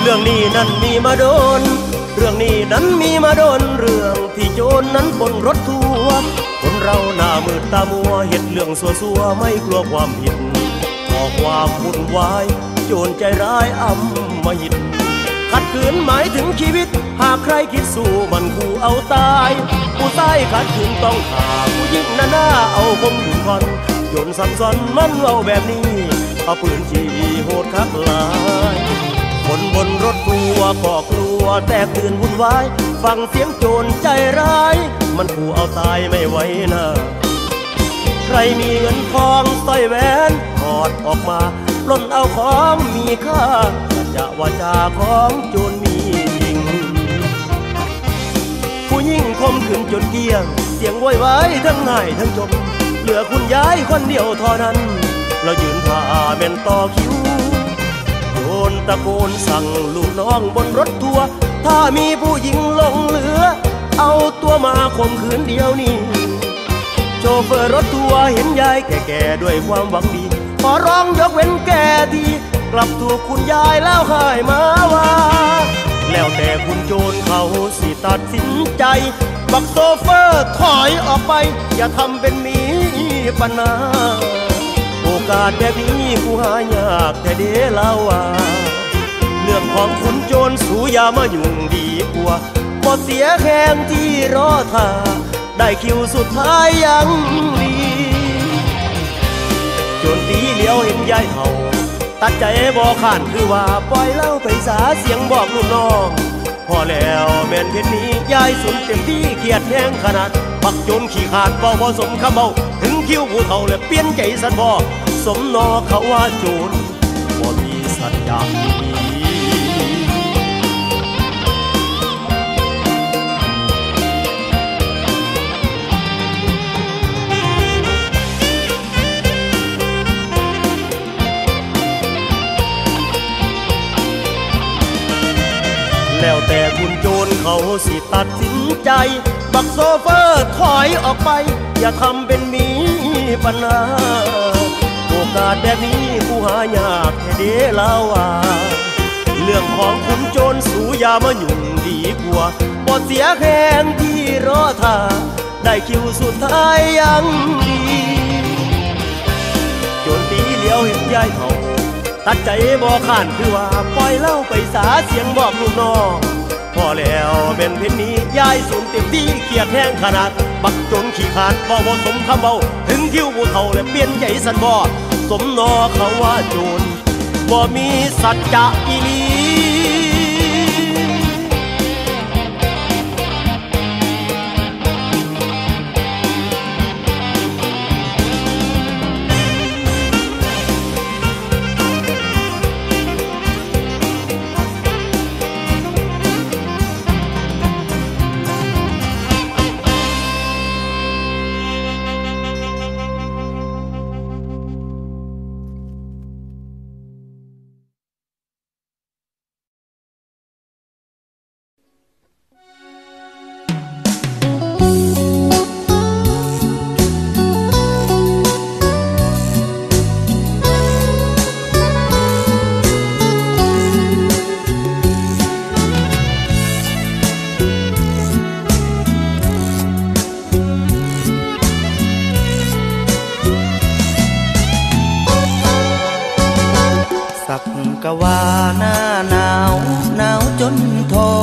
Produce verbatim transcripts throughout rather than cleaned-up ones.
รื่องนี้นั้นมีมาโดนเรื่องนี้นั้นมีมาโดนเรื่องที่โจรนั้นบนรถทัวร์คนเราหน้ามืดตามัวเห็ดเรื่องซัวๆไม่กลัวความผิดก่อความวุ่นวายโจรใจร้ายอำมหิตขัดขืนหมายถึงชีวิตหากใครคิดสู้มันคู่เอาตายผู้ใต้ขัดขืนต้องฆ่าผู้ยิ่งหน้าหน้าเอาคมถึงคอนโยนซ้ำซ้อนมันเอาแบบนี้เอาปืนจี้โหดคักหลายคนบนรถทัวร์ก็กลัวแตกตื่นวุ่นวายฟังเสียงโจรใจร้ายมันขู่เอาตายไม่ไหวนะใครมีเงินทองสร้อยแหวนถอดออกมาปล้นเอาของมีค่าจะวาจาของโจรมีจริงผู้ยิ่งคมขืนจนเกี้ยงเสียงโวยวายทั้งง่ายทั้งจมเหลือคุณยายคนเดียวเท่านั้นเรายืนท่าเป็นต่อคิวโจรตะโกนสั่งลูกน้องบนรถทัวร์ถ้ามีผู้หญิงหลงเหลือเอาตัวมาข่มขืนเดียวนี้โชเฟอร์รถทัวร์เห็นยายแก่ๆด้วยความหวังดีขอร้องยกเว้นแก่ทีกลับถูกคุณยายแล้วให้มาว่าแล้วแต่คุณโจรเขาสิตัดสินใจบักโซเฟอร์ถอยออกไปอย่าทำเป็นมีปัญหาโอกาสแบบนี้กูหายากแต่เดลาว่าเรื่องของคุณโจรสู้อย่ามายุ่งดีกว่าบ่เสียแข้งที่รอท่าได้คิวสุดท้ายยังดีโจรตีเหลียวเห็นยายเฒ่าตัดใจบ่ข้านคือว่าปล่อยเล่าไปสาเสียงบอกลูกน้องพอแล้วแม่นเพชรนี้ยายสุนเต็มที่เกียดแห้งขนาดบักโจรขี้ขาดบ่พอสมคำเบาถึงคิวผู้เฒ่าและเปลี่ยนใจสันบ่สมนอเขาว่าโจรบ่มีสัจจะดีแล้วแต่คุณโจรเขาสิตัดสินใจบักโซเฟอร์ถอยออกไปอย่าทำเป็นมีปัญหาโอกาสแบบนี้ผู้หายากแค่เดลาว่าเรื่องของคุณโจรสู้อย่ามายุ่งดีกว่าบ่เสียแข้งที่รอท่าได้คิวสุดท้ายยังดีโจรตีเหลียวเห็นยายเฒ่าตัดใจบ่ข้านคือว่าปล่อยเล่าไปสาเสียงบอกลูกน้องพอแล้วเป็นเพชรนี้ยายสูญเต็มที่เกียดแห้งขนาดบักจนขี้ขาดบ่บ่สมคำเบาถึงคิวผู้เฒ่าและเปลี่ยนใจสันบ่สมนอเขาว่าโจรบ่มีสัจจะอีหลีกะว่าหน้าหนาวหนาวจนทอ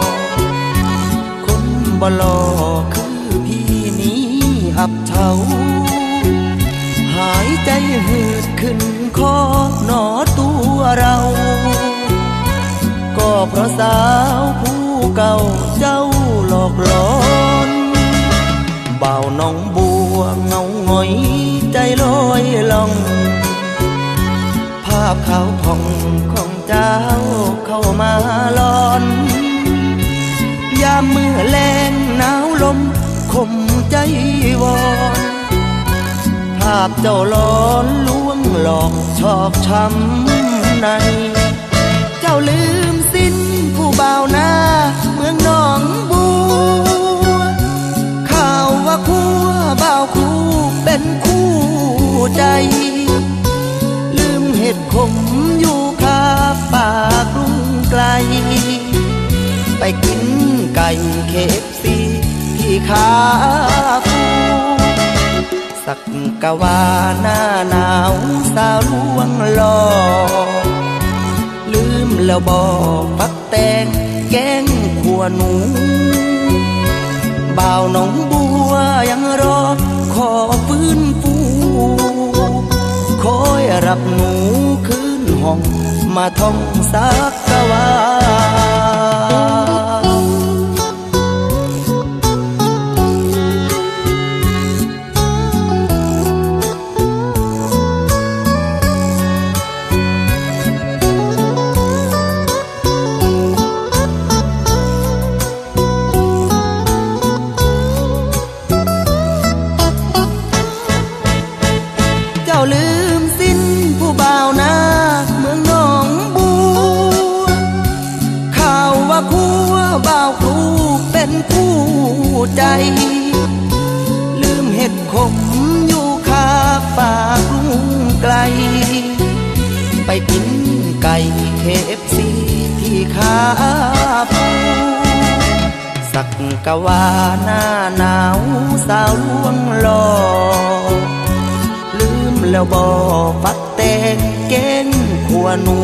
คนบ่หล่อคือพี่นี้อับเฉาหายใจหืดขึ้นคอหนอตัวเราก็เพราะสาวผู้เก่าเจ้าหลอกหลอนบ่าวน้องบัวเงาหงอยใจลอยล่องภาพขาวผ่องของเจ้าเข้ามาลอนยามเมื่อแลงหนาวลมคมใจวอนภาพเจ้าหลอนลวงหลอกชอกช้ำในเจ้าลืมสิ้นผู้บ่าวหน้าเมืองหนองบัวข่าวว่าคู่บ่าวคู่เป็นคู่ใจเห็ดขมอยู่คาป่ากรุงไกลเคฟซีที่ขาฟูสักกะว่าหน้าหนาวสาวลวงหลอกลืมแล้วบอกปักแตงแกงขัวหนูบ่าวหนองบัวยังรอขอฟื้นฟูคอยรับหนูคืนห้องมาท่องสักกะว่าลืมสิ้นผู้บ่าวนาเมืองหนองบัวข่าวว่าคู่บ่าวครูเป็นคู่ใจลืมเห็ดขมอยู่คาฝากลุงไกลไปกินไก่เคฟซีที่ขาฟูสักกะว่าหน้าหนาวสาวลวงหลอกแล้วบอกปักแตงแกงขัวหนู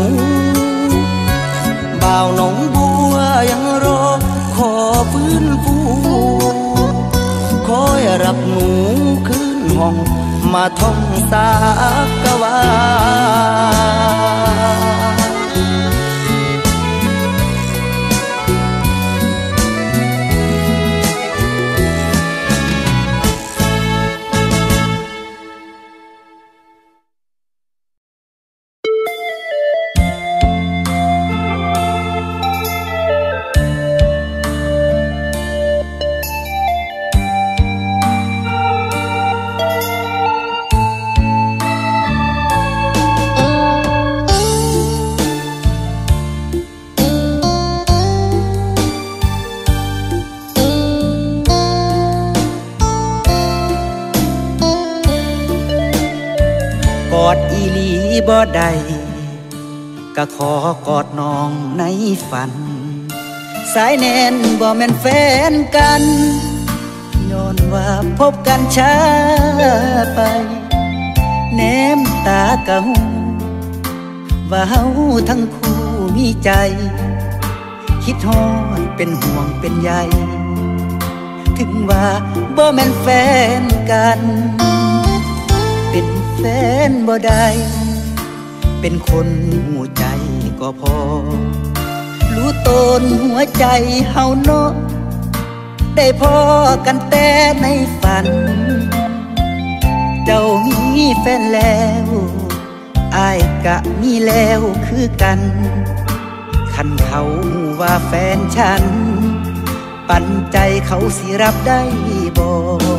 บ่าวหนองบัวยังรอขอฟื้นฟูคอยรับหนูคืนห้องมาท่องสักกะว่ากอดอีหลีบ่ได้ก็ขอกอดน้องในฝันสายแน่นบ่แม่นแฟนกันย้อนว่าพบกันช้าไปแนมตากะหูว่าเฮาทั้งคู่มีใจคิดฮอดเป็นห่วงเป็นใยถึงว่าบ่แม่นแฟนกันเป็นแฟนบ่ได้เป็นคนหูใจก็พอรู้ตนหัวใจเฮาเนาะได้พอกันแต่ในฝันเจ้ามีแฟนแล้วอ้ายกะมีแล้วคือกันคันเขาหูว่าแฟนฉันปันใจเขาสิรับได้บ่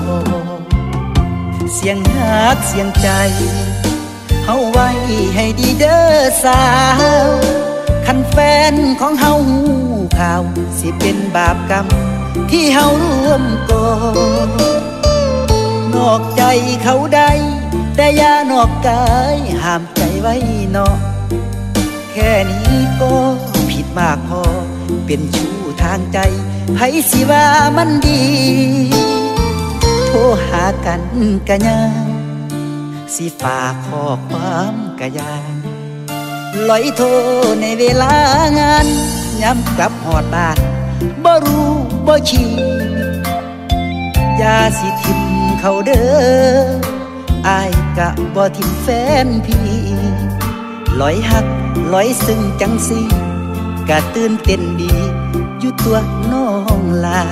เสียงฮักเสียงใจเฮาไว้ให้ดีเด้อสาวคันแฟนของเฮาหูข่าวสิเป็นบาปกรรมที่เฮาร่วมก่อนอกใจเขาได้แต่อย่านอกกายห้ามใจไว้เนาะแค่นี้ก็ผิดมากพอเป็นชู้ทางใจให้สิว่ามันดีโทรหากันกะยังสิฝากข้อความกะยังลอยโทรในเวลางานย้ำกลับหอดบ้านบ่รู้บ่ชี้อย่าสิทิมเขาเด้ออ้ายกะบ่ทิมแฟนพี่ลอยหักลอยซึ้งจังสิกะตื่นเต้นดีอยู่ตัวน้องลา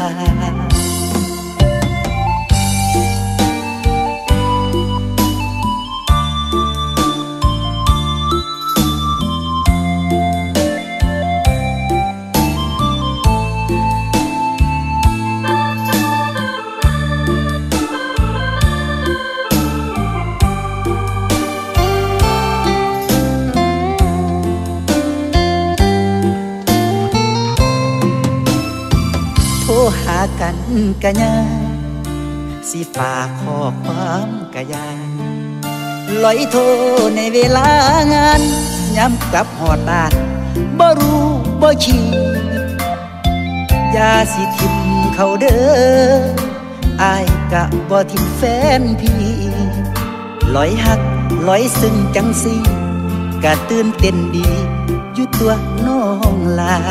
หากันกะยังสิฝากข้อความกะยังลอยโทรในเวลางานย้ำกลับหอดบ้านบ่รู้บ่ชี้อย่าสิทิมเขาเด้ออายกะบ่ทิมแฟนพี่ลอยหักลอยซึ้งจังสิกะตื่นเต้นดีอยู่ตัวน้องลา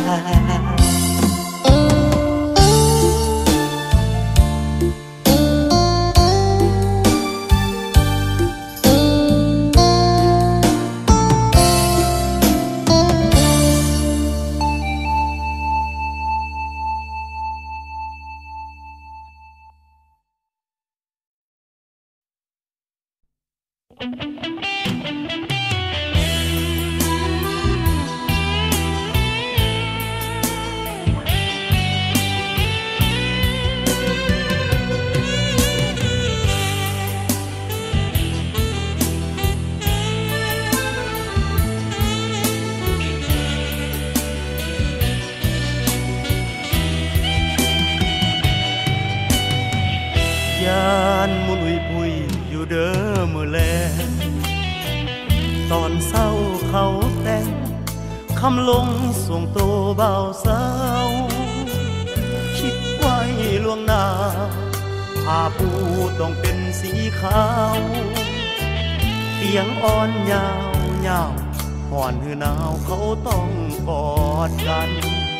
คำลงส่งโตเบาสาวคิดไว้ล่วงหน้าผ้าปูต้องเป็นสีขาวเตียงอ่อนยาวยาวห่อนหือหนาวเขาต้องกอดกัน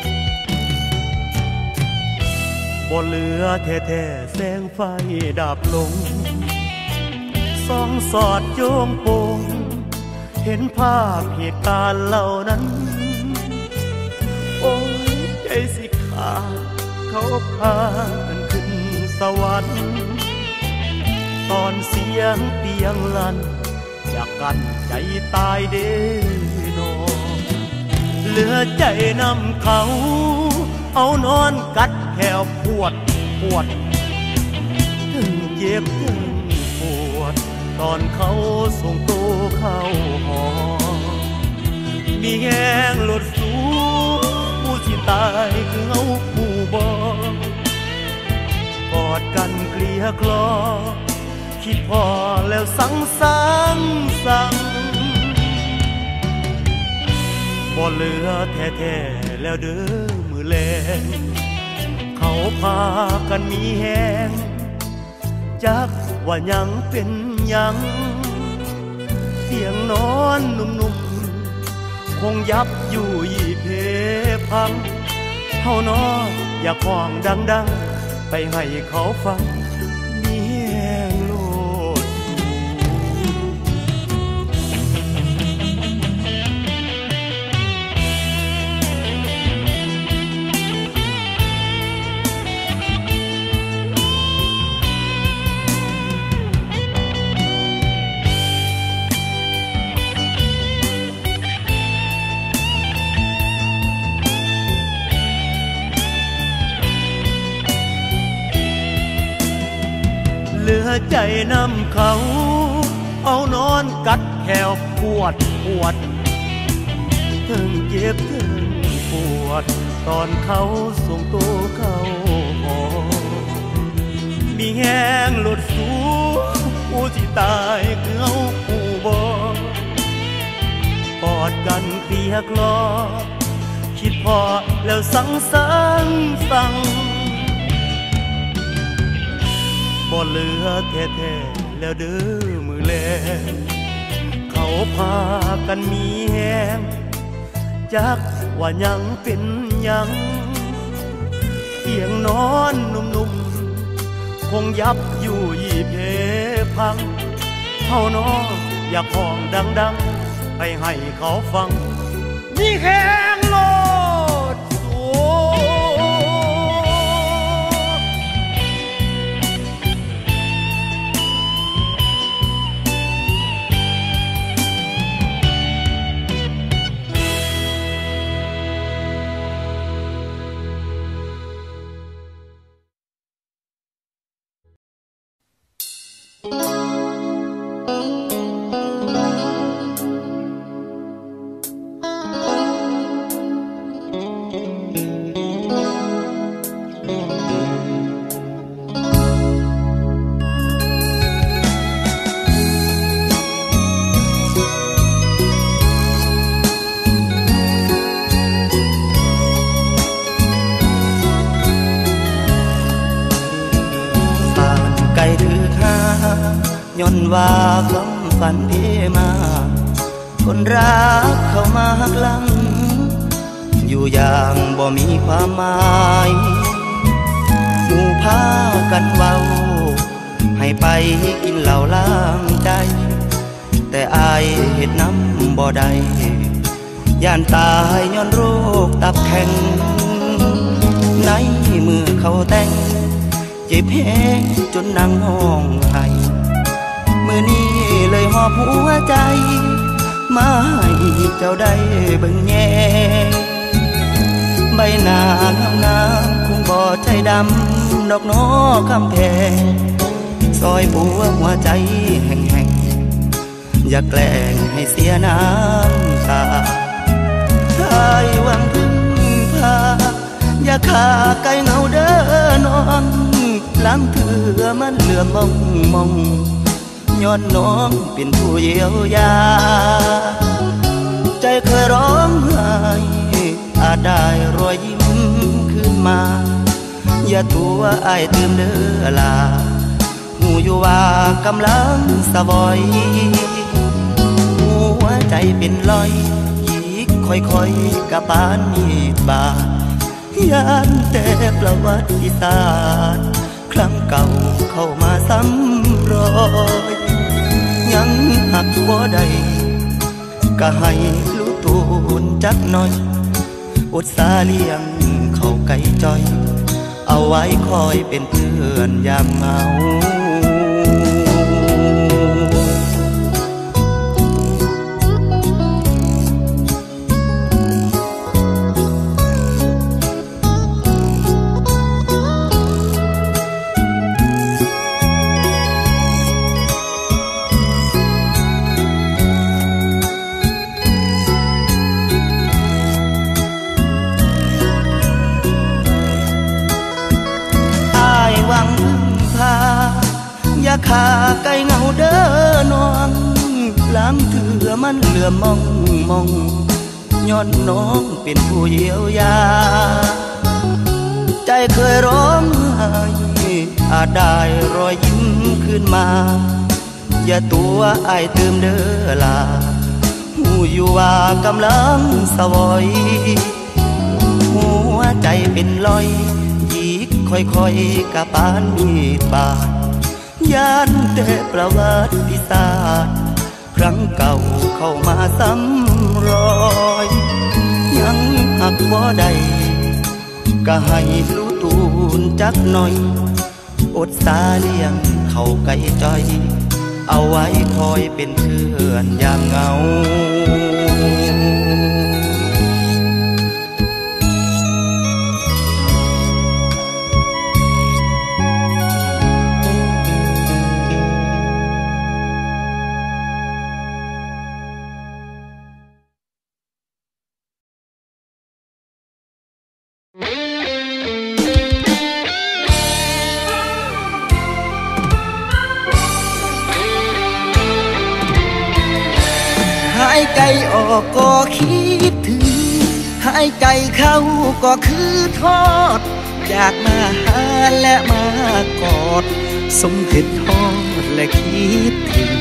บ่เหลือแท้ๆแสงไฟดับลงส่องสอดโยงโปงเห็นภาพเหตุการณ์เหล่านั้นโอ้ยใจสิขาดเขาพากันขึ้นสวรรค์ตอนเสียงเตียงลั่นอยากกันใจตายเด้อนอเหลือใจนำเขาเอานอนกัดแขวปวดปวดถึงเจ็บถึงปวดตอนเขาส่งตัวเข้าหอมีแห้งหลดสูผู้ที่ตายคือเอาผู้บอกกอดกันเกลียคลอคิดพอแล้วสั่งสั่งสั่งบ่เหลือแท้ๆแล้วเด้อมือแลงเขาพากันมีแห้งจักว่ายังเป็นยังเสียงนอนนุ่มๆคงยับอยู่ยี่เพพังเฮานอนอยากห้องดังๆไปให้เขาฟังมีแห้งโลดเหลือใจนำเขาเอานอนกัดแขวปวดปวดถึงเจ็บถึงปวดตอนเขาส่งตัวเข้าหอมีแห้งหลดสูผู้ที่ตายคือเอาผู้บอกกอดกันเกลียกลอคิดพอแล้วสั่งสั่งสั่งบ่เหลือแท้ๆแล้วเด้อมือแลงเขาพากันมีแหงจักว่ายังเป็นยังเสียงนอนนุ่มๆคงยับอยู่ยี่เพพังเฮานอนอยากห้องดังๆไปให้เขาฟังมีแหงโลดสูอนว่าความฝันเพมาคนรักเข้ามาหักหลังอยู่อย่างบ่มีความหมายหมู่พากันเว้าให้ไปกินเหล้าล้างใจแต่อายเฮ็ดน้ำบ่ได้ย่านตายย้อนโรคตับแข็งในมือเขาแต่งเจ็บแห้งจนนั่งห้องไห้มือนี้เลยหอบหัวใจมาให้เจ้าได้เบิ่งแย่ใบหน้างามๆคงบ่ใจดำดอกน้อคำแพงซอยบัวหัวใจแห้งๆอย่าแกล้งให้เสียน้ำตาชายหวังพึ่งพาอย่าขาไกลเงาเด้อนอนล้ำเถื่อมันเหลือมองมองย้อนน้องเป็นผู้เยียวยาใจเคยร้องไห้อาจได้รอยยิ้มขึ้นมาอย่าตัวอ้ายตื่มเด้อลาหูอยู่ว่ากำลังสะบอยหัวใจเป็นลอยยีกค่อยๆกับปานมีดบาดย่านแต่ประวัติศาสตร์ครั้งเก่าเข้ามาซ้ำรอยยังหักบ่ได้ก็ให้รู้ตูนจักหน่อยอดสาเลี้ยงเข้าไก่จ้อยเอาไว้คอยเป็นเพื่อนยามเหงาอย่าขาไกลเงาเด้อนอนล้ำเถื่อมันเหลือมองมองย้อนน้องเป็นผู้เยียวยาใจเคยร้องไห้อาจได้รอยยิ้มขึ้นมาอย่าตัวอ้ายตื่มเด้อลาหูอยู่ว่ากำลังสะวอยหัวใจเป็นลอยยีกค่อยๆกับปานมีดบาดย่านแต่ประวัติศาสตร์ครั้งเก่าเข้ามาซ้ำรอยยังหักบ่ได้ก็ให้รู้ตูนจักหน่อยอดสาเลี้ยงเข้าไก่จ้อยเอาไว้คอยเป็นเพื่อนยามเหงาหายใจออกก็คิดถึงหายใจเข้าก็คือทอดอยากมาหาและมากอดสมคิดทอดและคิดถึง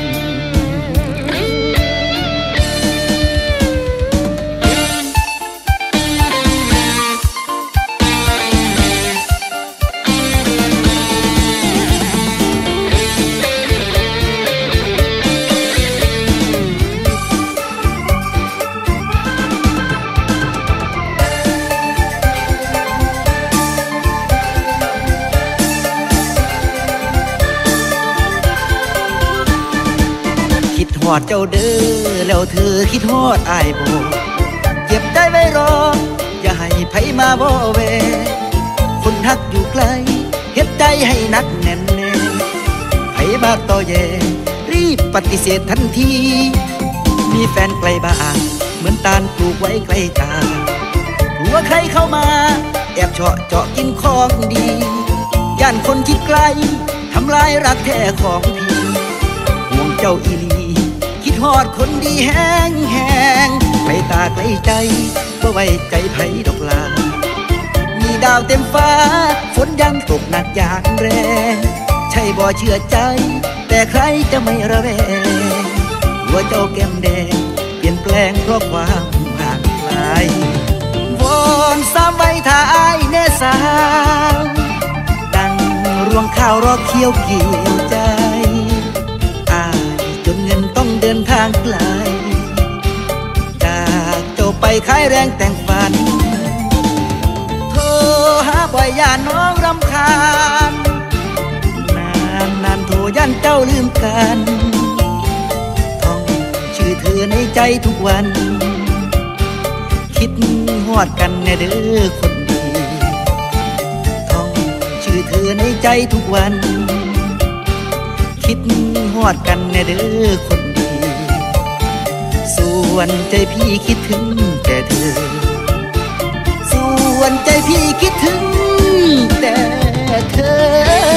ฮอดเจ้าเด้อแล้วเธอคิดฮอดอ้ายบ่เก็บได้ไว้รออย่าให้ไผมาบ่เวคนฮักอยู่ไกลเฮ็ดใจให้นักแน่นแน่ไผมาต่อแย่รีบปฏิเสธทันทีมีแฟนไกลบ้านเหมือนตาลปลูกไว้ใกล้ตากลัวใครเข้ามาแอบเฉาะเจาะกินของดีย่านคนคิดไกลทำลายรักแท้ของพี่ห่วงเจ้าอีลีคิดฮอดคนดีแห้งแห้งไกลตาไกลใจบ่ไว้ใจไผดอกลามีดาวเต็มฟ้าฝนยังตกหนักอย่างแรงใช่บ่เชื่อใจแต่แต่ใครจะไม่ระแวงว่าเจ้าแก้มแดงเปลี่ยนแปลงเพราะความห่างไกลวอนสามใบท้ายแน่สาวดังรวงข้าวรอเคี้ยวเกี่ยวใจอายจนเงินต้องเดินทางไกลจากเจ้าไปขายแรงแต่งฝันโทรหาบ่อยย่านน้องรำคาญนานนานโทรย่านเจ้าลืมกันท่องชื่อเธอในใจทุกวันคิดฮอดกันแน่เด้อคนดีท่องชื่อเธอในใจทุกวันคิดฮอดกันแน่เด้อคนดีส่วนใจพี่คิดถึงแต่เธอส่วนใจพี่คิดถึงแต่เธอ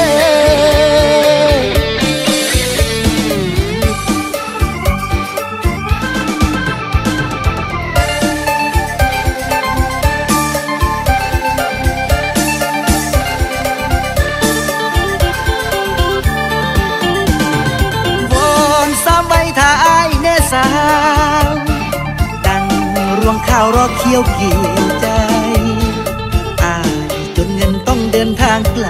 สาวดังรวงข้าวรอเคี้ยวเกี่ยวใจอายจนเงินต้องเดินทางไกล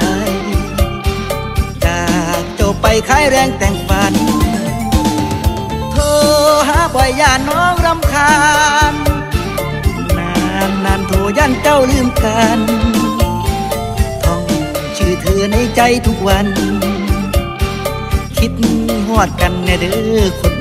จากเจ้าไปขายแรงแต่งฝันโทรหาบ่อยย่านน้องรำคาญนานนานโทรย่านเจ้าลืมกันท่องชื่อเธอในใจทุกวันคิดฮอดกันแน่เด้อคน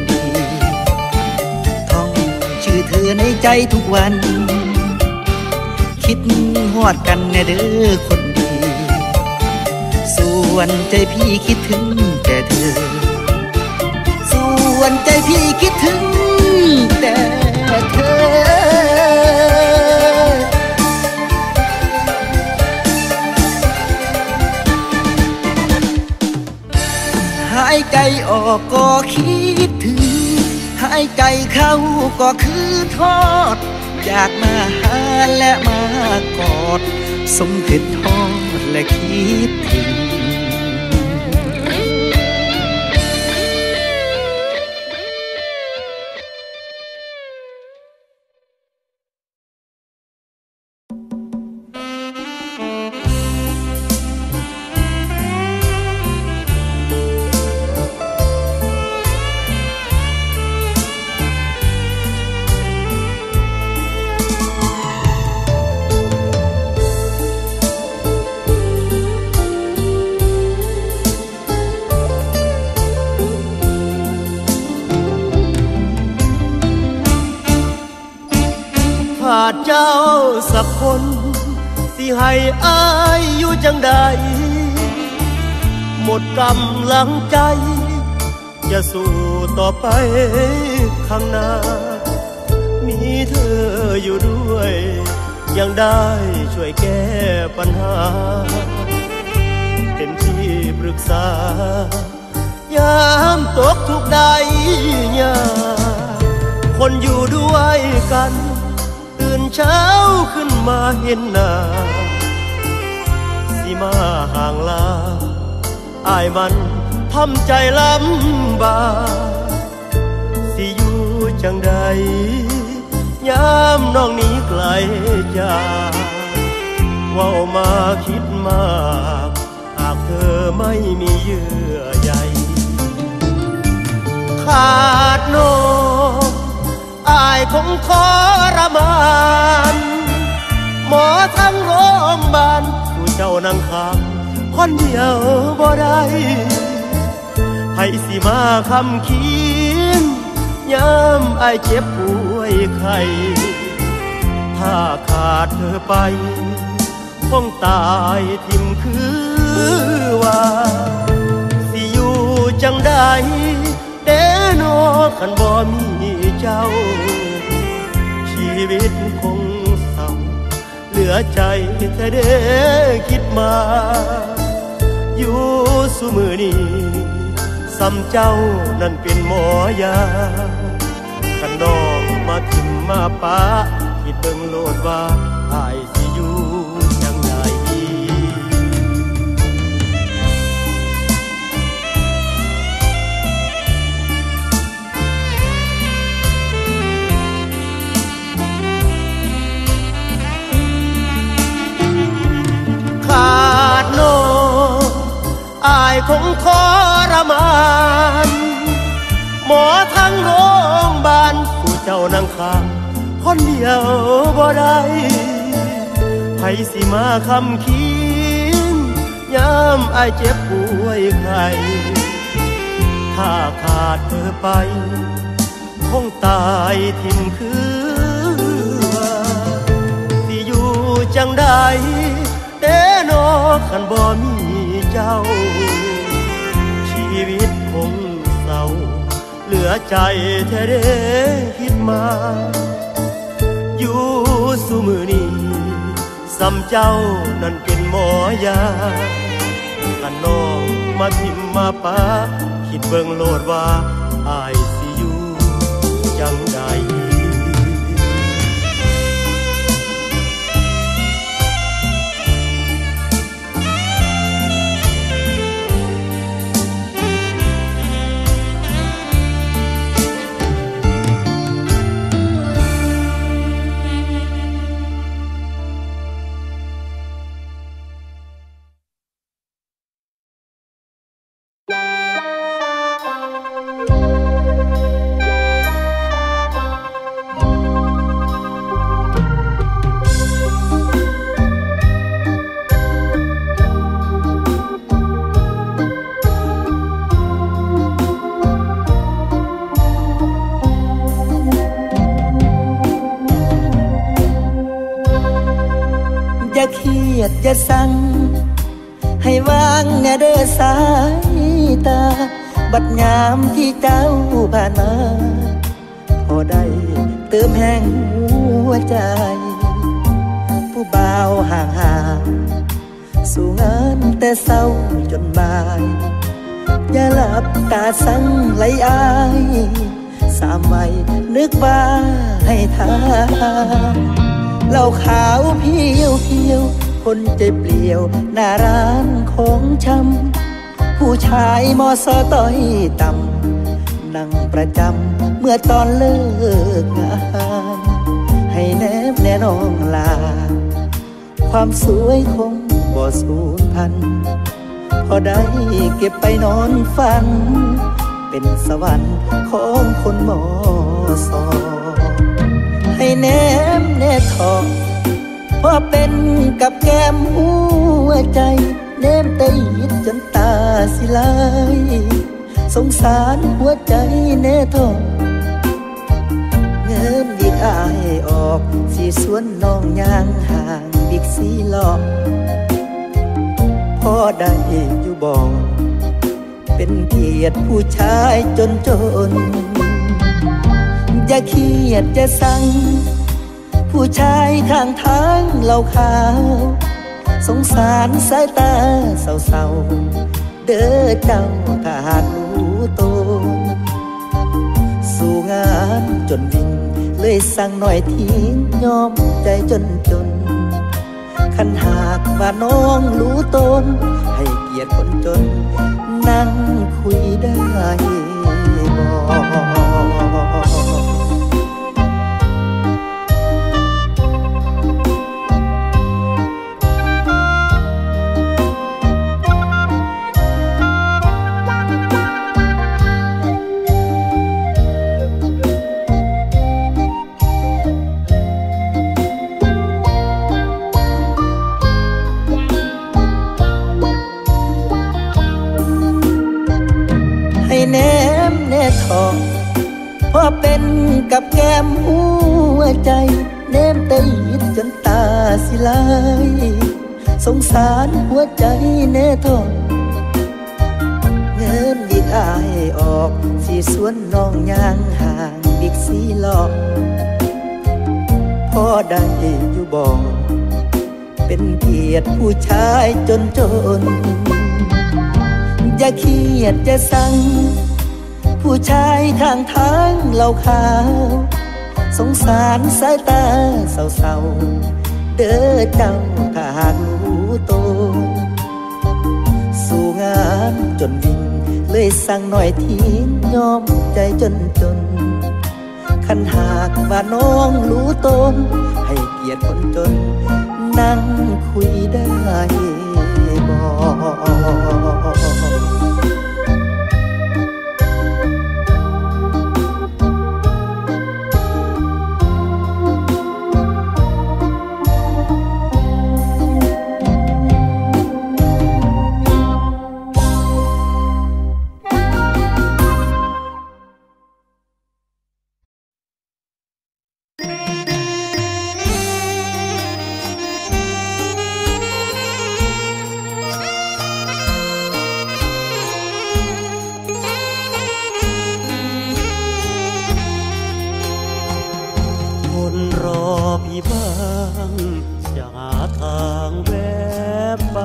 ชื่อเธอในใจทุกวันคิดฮอดกันแน่เด้อคนดีส่วนใจพี่คิดถึงแต่เธอส่วนใจพี่คิดถึงแต่เธอหายใจออกก็คิดถึงหายใจเข้าก็คือทอดอยากมาหาและมากอดสมคิดทอดและคิดถึงขาดเจ้าสักคนสิให้อายอยู่จังใดหมดกำลังใจจะสู้ต่อไปข้างหน้ามีเธออยู่ด้วยยังได้ช่วยแก้ปัญหาเป็นที่ปรึกษายามตกทุกข์ได้ยากคนอยู่ด้วยกันตื่นเช้าขึ้นมาเห็นหน้าสิมาห่างลาอายมันทำใจลำบากสิอยู่จังใดยามน้องนี้ไกลจากเว้ามาคิดมากหากเธอไม่มีเยื่อใยขาดน้องอายคงทรมานหมอทั้งโรงพยาบาลผู้เจ้านั่งข้างคนเดียวบ่ได้ให้สิมาคำเคียนยามอายเจ็บป่วยไข้ถ้าขาดเธอไปคงตายทิ่มคือว่าสิอยู่จังใดเด้อนอคันบ่มีเจ้าชีวิตคงเศร้าเหลือใจแท้เด้คิดมาอยู่ซุมื้อนี้ซ้ำเจ้านั่นเป็นหมอยาคันน้องมาทิ่มมาปะคิดเบิ่งโลดว่าอายสิอยู่จังใดคงทรมานหมอทั้งโรงพยาบาลผู้เจ้านั่งข้างคนเดียวบ่ได้ไผสิมาคำคิงยามอายเจ็บป่วยไข้ถ้าขาดเธอไปคงตายทิ่มคือว่าสิอยู่จังใดเด้นอคันบ่มีเจ้าชีวิตคงเศร้าเหลือใจแท้เด้คิดมาอยู่สุมือนี้สำเจ้านั่นเป็นหมอยากันน้องมาทิมมาปาคิดเบิ่งโลดว่าอายสิอยู่จังใดอย่าเครียดอย่าสั่งให้วางแน่เด้อสายตาบัดยามที่เจ้าผ่านมาพอได้เติมแห่งหัวใจผู้บ่าวห่างห่างสู่งานแต่เศร้าจนบ่ายอย่าหลับตาสั่งไหลอายสามวัยนึกว่าให้ทานเหล้าขาวเพียวเพียวคนใจเปลี่ยวหน้าร้านของชำผู้ชายมอสอต้อยต่ำนั่งประจำเมื่อตอนเลิกงานให้แนบแน่นองลาความสวยคงบ่สูญพันธุ์พอได้เก็บไปนอนฝันเป็นสวรรค์ของคนมอสอให้แนมแน่ทองพอเป็นกับแก้มหัวใจเนมตะยิดจนตาสิลายสงสารหัวใจแน่ทองเงินดีอายออกสีสวนน้องยางห่างบิ๊กซีหลอกพอได้อยู่บ่เป็นเกียรติผู้ชายจนจนอย่าเครียดอย่าสั่งผู้ชายข้างทางเหล้าขาวสงสารสายตาเศร้าๆเด้อเจ้าถ้าหากรู้ตนสู่งานจนวิ่งเลยสั่งหน่อยทิ้งยอมใจจนจนคันหากว่าน้องรู้ตนให้เกียรติคนจนนั่งคุยได้บ่แนมแน่ทองพอเป็นกับแก้มหัวใจเนมตะยิดจนตาสิลายสงสารหัวใจแน่ทองเงินดีอายออกสีสวนน้องยางห่างบิ๊กซีหลอกพอได้อยู่บ่เป็นเกียรติผู้ชายจนจนอย่าเครียดอย่าสั่งผู้ชายข้างทางเหล้าขาวสงสารสายตาเศร้าๆเด้อเจ้าถ้าหากรู้ตนสู่งานจนวิ่งเลยสั่งหน่อยทิ้งยอมใจจนจนคันหากว่าน้องรู้ตนให้เกียรติคนจนนั่งคุยได้บ่บ้างจะหาทางแวบไป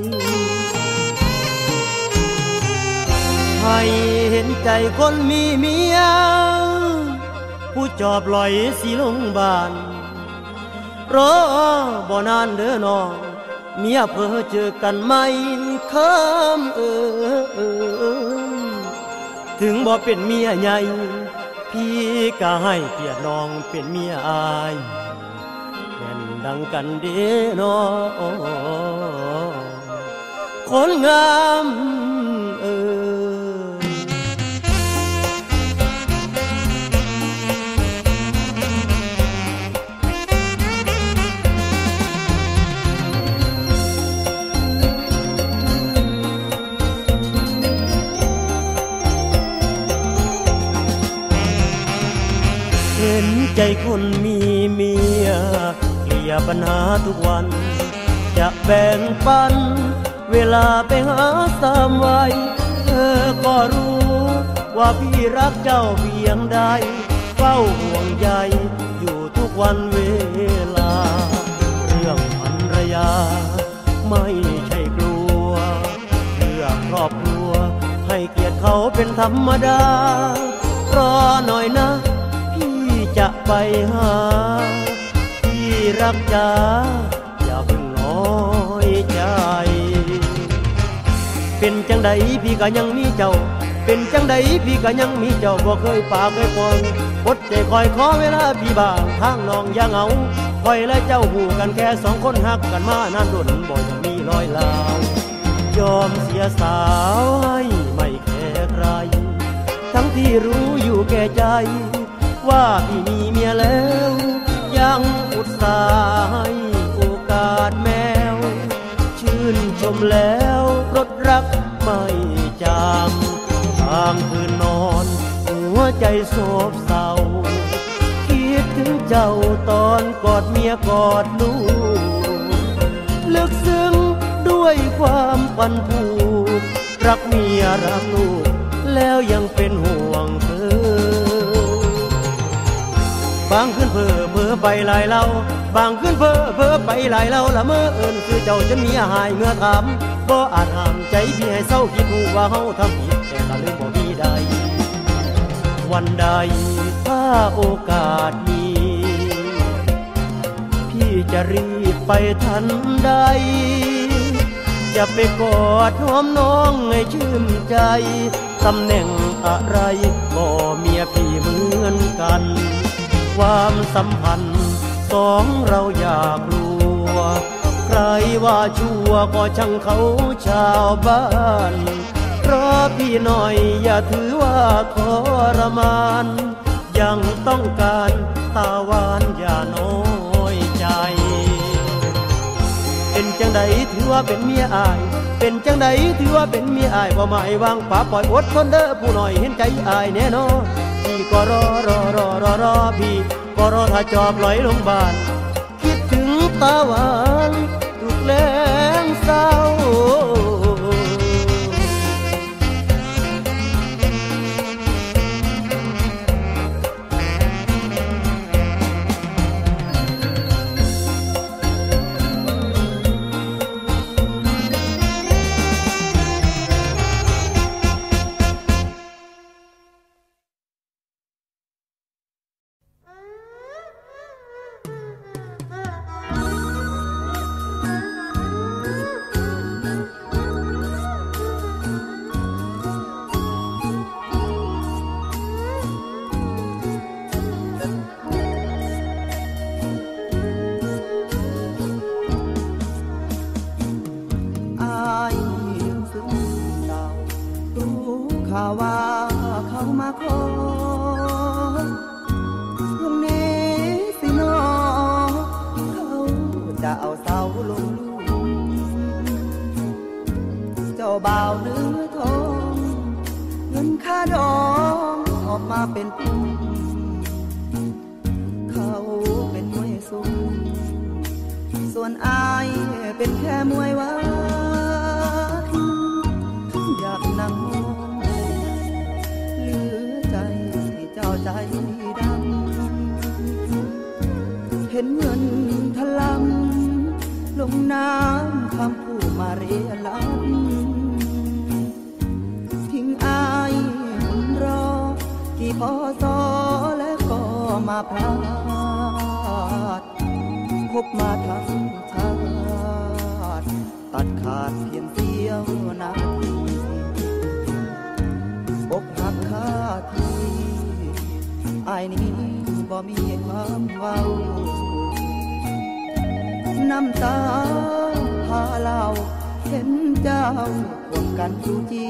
ให้เห็นใจคนมีเมียผู้จอบลอยสีลงบานรอบ่นานเด้อน้องเมียเพ้อเจอกันไม่คำเอ่ยถึงบ่เป็นเมียใหญ่พี่ก็ให้เกียรติน้องเป็นเมียอายแม่นดังกันเด้อน้องคนงามเอ่ยเห็นใจคนมีเมียเคลียร์ปัญหาทุกวันจะแบ่งปันเวลาไปหาสามวัยเธอก็รู้ว่าพี่รักเจ้าเพียงใดเฝ้าห่วงใยอยู่ทุกวันเวลาเรื่องภรรยาไม่ใช่กลัวเรื่องครอบครัวให้เกียรติเขาเป็นธรรมดารอหน่อยนะจะไปหาที่รักจ๋าอย่าเพิ่งน้อยใจเป็นจังใดพี่ก็ยังมีเจ้าเป็นจังใดพี่ก็ยังมีเจ้าบ่เคยปากเคยปองอดใจคอยขอเวลาพี่บ้างทางน้องอย่าเหงาคอยและเจ้าหูกันแค่สองคนหักกันมานานดุนบ่ยังมีรอยลาวยอมเสียสาวให้ไม่แคร์ใครทั้งที่รู้อยู่แก่ใจว่าพี่มีเมียแล้วยังอุตส่าห์ให้โอกาสแมวชื่นชมแล้วรถรักไม่จางทางคืนนอนหัวใจโศกเศร้าคิดถึงเจ้าตอนกอดเมียกอดลูกลึกซึ้งด้วยความปันผูกรักเมียรักลูกแล้วยังเป็นห่วงเธอบางคืนเพ้อเพ้อไปหลายเล่าบางคืนเพ้อเพ้อไปหลายเล่าละเมื่อเอิญคือเจ้าจนมีหายเมื่อถามบ่อาจห้ามใจพี่ให้เศร้าคิดหูว่าเฮาทำผิดแต่ก็ลืมบ่มีใดวันใดถ้าโอกาสมีพี่จะรีบไปทันใดจะไปกอดหอมน้องให้ชื่นใจตำแหน่งอะไรก็เมียพี่เหมือนกันความสัมพันธ์สองเราอยากรู้ใครว่าชั่วก็ช่างเขาชาวบ้านเพราะพี่หน่อยอย่าถือว่าทรมานยังต้องการตาหวานอย่าน้อยใจเป็นจังใดถือว่าเป็นเมียอายเป็นจังใดถือว่าเป็นเมียอายบ่หมายวางป่าปล่อยอดทนเด้อผู้หน่อยเห็นใจอายแน่นอนพี่ก็รอรอรอรอรอพี่ก็รอถ้าจอบลอยลงบานคิดถึงตาหวานทุกแลงเศร้าว่าเขามาขอพรุ่งนี้สิน้องเขาจะเอาเสาลงลูกเจ้าบ่าวเนื้อทองเงินค่าดองออกมาเป็นปุ่มเขาเป็นมวยสูงส่วนอายเป็นแค่มวยวัดอยากนั่งใจดำเห็นเงินทะลังลงน้ำคำผู้มาเรียลันทิ้งอายคนรอกี่พอซอและก็มาพลาดพบมาทั้งชาติตัดขาดเพียงเสี้ยวนาทีอกหักคาทีอายนี้บ่มีความเว้าน้ำตาพาเราเห็นเจ้าควงกันจูจี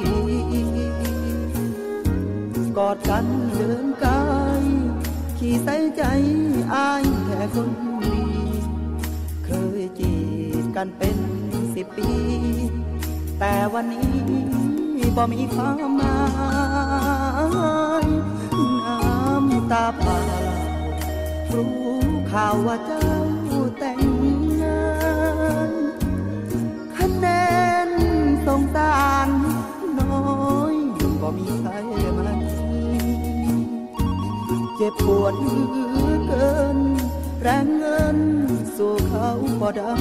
กอดกันเดินกายขี่ใส่ใจอายแค่คนดีเคยจีบกันเป็นสิบปีแต่วันนี้บ่มีความหมายน้ำตาพารู้ข่าวว่าเจ้าแต่งงานคะแนนสงสารน้อยบ่มีใครมาเจ็บปวดเกินแรงเงินสู้เขาบ่ได้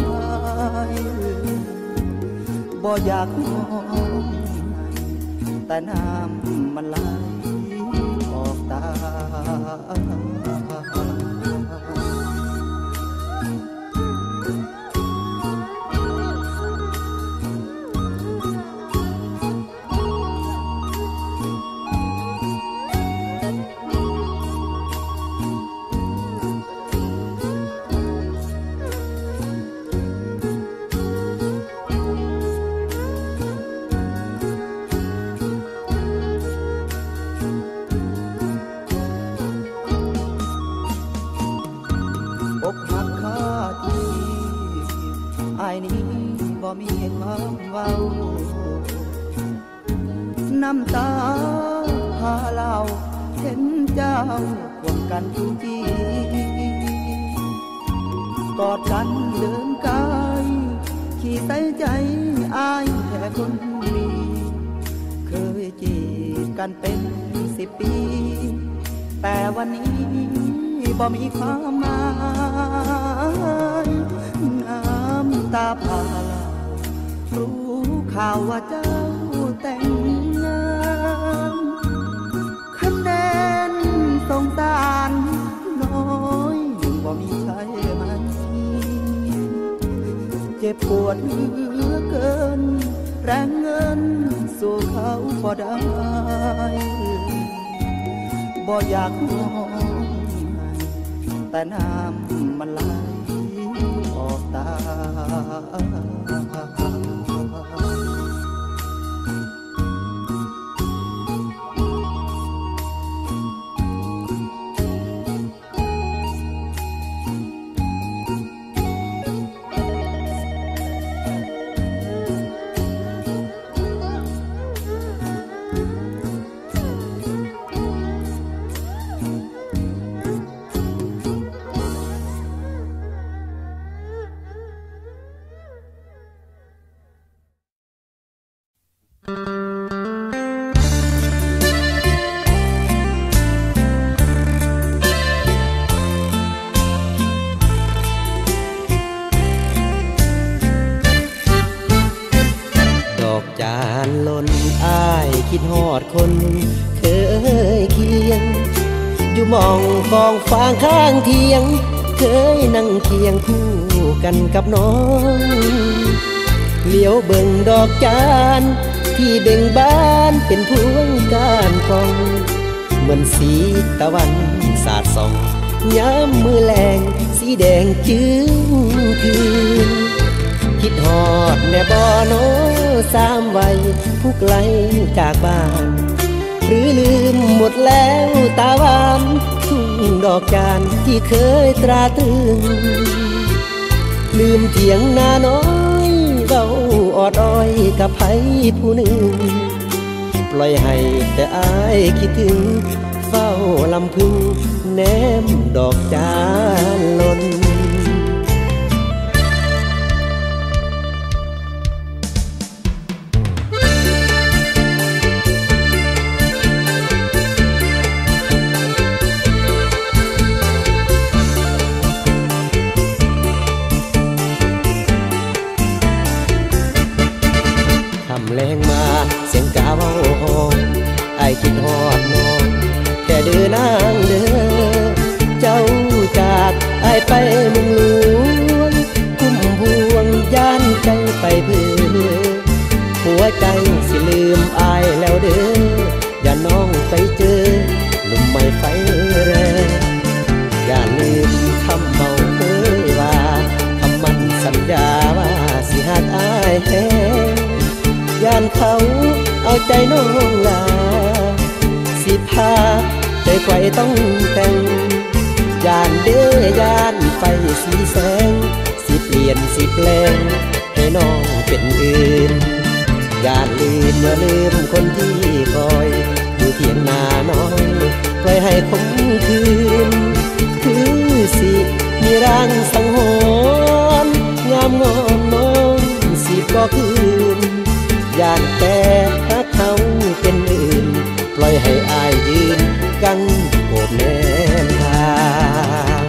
บ่อยากมองแต่น้ำมันไหลออกตามีความเว้าน้ำตาพาเราเห็นเจ้าควงกันจูจีกอดกันเดินกายขี่ใส่ใจอายแค่คนดีเคยจีบกันเป็นสิบปีแต่วันนี้บ่มีความหมายน้ำตาพาเรารู้ข่าวว่าเจ้าแต่งงานคะแนนสงสารน้อยบ่มีใครมันเจ็บปวดเหลือเกินแรงเงินสู้เขาบ่ได้บ่อยากมองแต่น้ำมันไหลออกตาคิดฮอดคนเคยเคียงอยู่มองกองฟางข้างเทียงเคยนั่งเคียงคู่กันกับน้องเหลียวเบิ่งดอกจานที่เบ่งบานเป็นพวงก้านกองเหมือนสีตะวันสาดส่องย้ำมือแรงสีแดงจึ้งคืนคิดฮอดแม่บ่โนสามวัยผู้ไกลจากบ้านหรือลืมหมดแล้วตาหวานทุ่งดอกจานที่เคยตราตรึงลืมเถียงนาน้อยเบาออดอ้อยกับไผผู้หนึ่งปล่อยให้แต่อายคิดถึงเฝ้าลำพึงแนมดอกจานหล่นเไปมึงหลวงคุ้มพวงย่านใจไปเพื่อหัวใจสิลืมอายแล้วเด้ออย่าน้องไปเจอหนุ่มใหม่ไฟแรงอย่าลืมคำเมาเคยว่าคำมั่นสัญญาว่าสิหักอายแท้ย่านเขาเอาใจน้องลาสิพาใจไกวต้องแต่งย่านเด้ย่านไฟสีแสงสิเปลี่ยนสิแปลงให้น้องเป็นอื่นอย่าลืมเมื่อลืมคนที่คอยอยู่เทียงนาน้อยปล่อยให้คมคืนคือสิมีร่างสังหรณ์งามงอนน้องสิบ่คืนย่านแต่ถ้าเขาเป็นอื่นปล่อยให้อายยืนกังโอบแนมทาง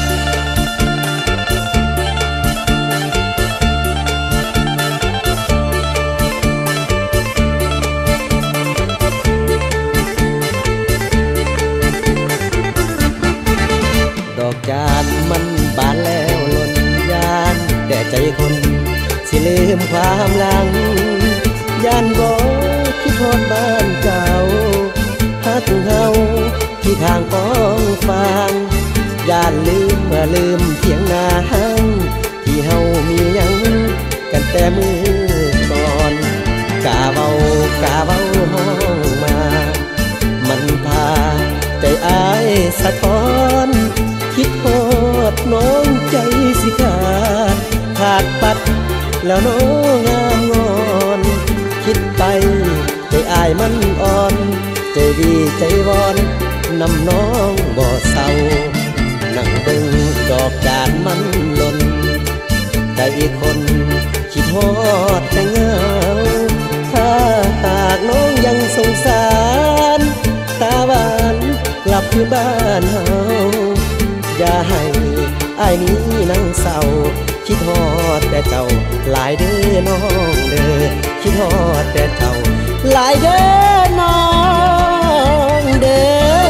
ดอกจานมันบานแล้วหล่นยานแต่ใจคนสิลืมความหลังย่านบ่คิดทอดบ้านเก่าฮักเฮาที่ทางกองฟางย่านลืมเมื่อลืมเพียงนาหังที่เฮามียังกันแต่มือก่อนกาเว้ากาเว้าห้องมามันพาใจอายสะท้อนคิดโหดน้องใจสิขาดขาดปัดแล้วน้องงามงอนคิดไปใจอายมันอ่อนใจดีใจวอนนำน้องบ่เศร้านั่งเบิ่งดอกจานมันหล่นใจอีกคนคิดฮอดแต่เงาถ้าหากน้องยังสงสารตาหวานกลับคืนบ้านเฮาอย่าให้อ้ายนี้นั่งเศร้าคิดฮอดแต่เจ้าหลายเด้อน้องเด้อคิดฮอดแต่เจ้าหลายเด้อน้องเด้อ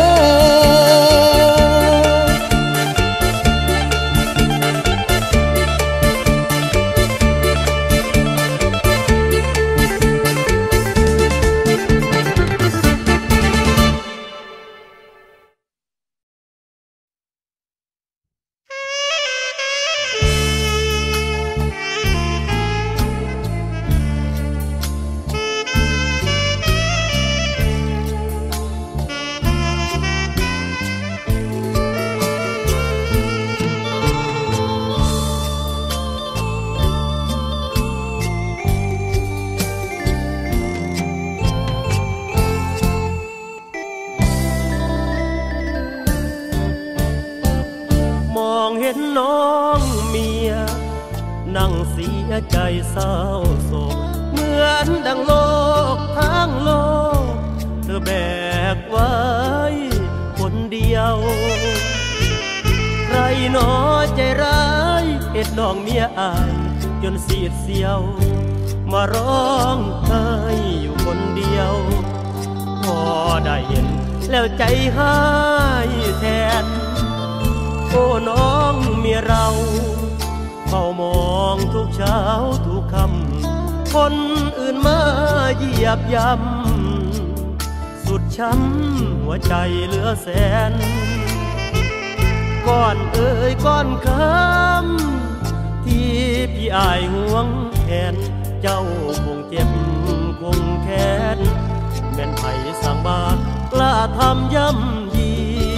ใจเศร้าโศกเหมือนดังโลกทั้งโลกเธอแบกไว้คนเดียวใครหนอใจร้ายเอ็ดน้องเมียอายจนเสียดเสียวมาร้องไห้อยู่คนเดียวพอได้เห็นแล้วใจหายแทนโอ้น้องเมียเราเฝ้ามองทุกเช้าทุกค่ำคนอื่นมาเหยียบย่ำสุดช้ำหัวใจเหลือแสนก้อนเอ่ยก้อนคำที่พี่อายห่วงแทนเจ้าคงเจ็บคงแค้นแม่นไผสั่งบากล้าทำย่ำยี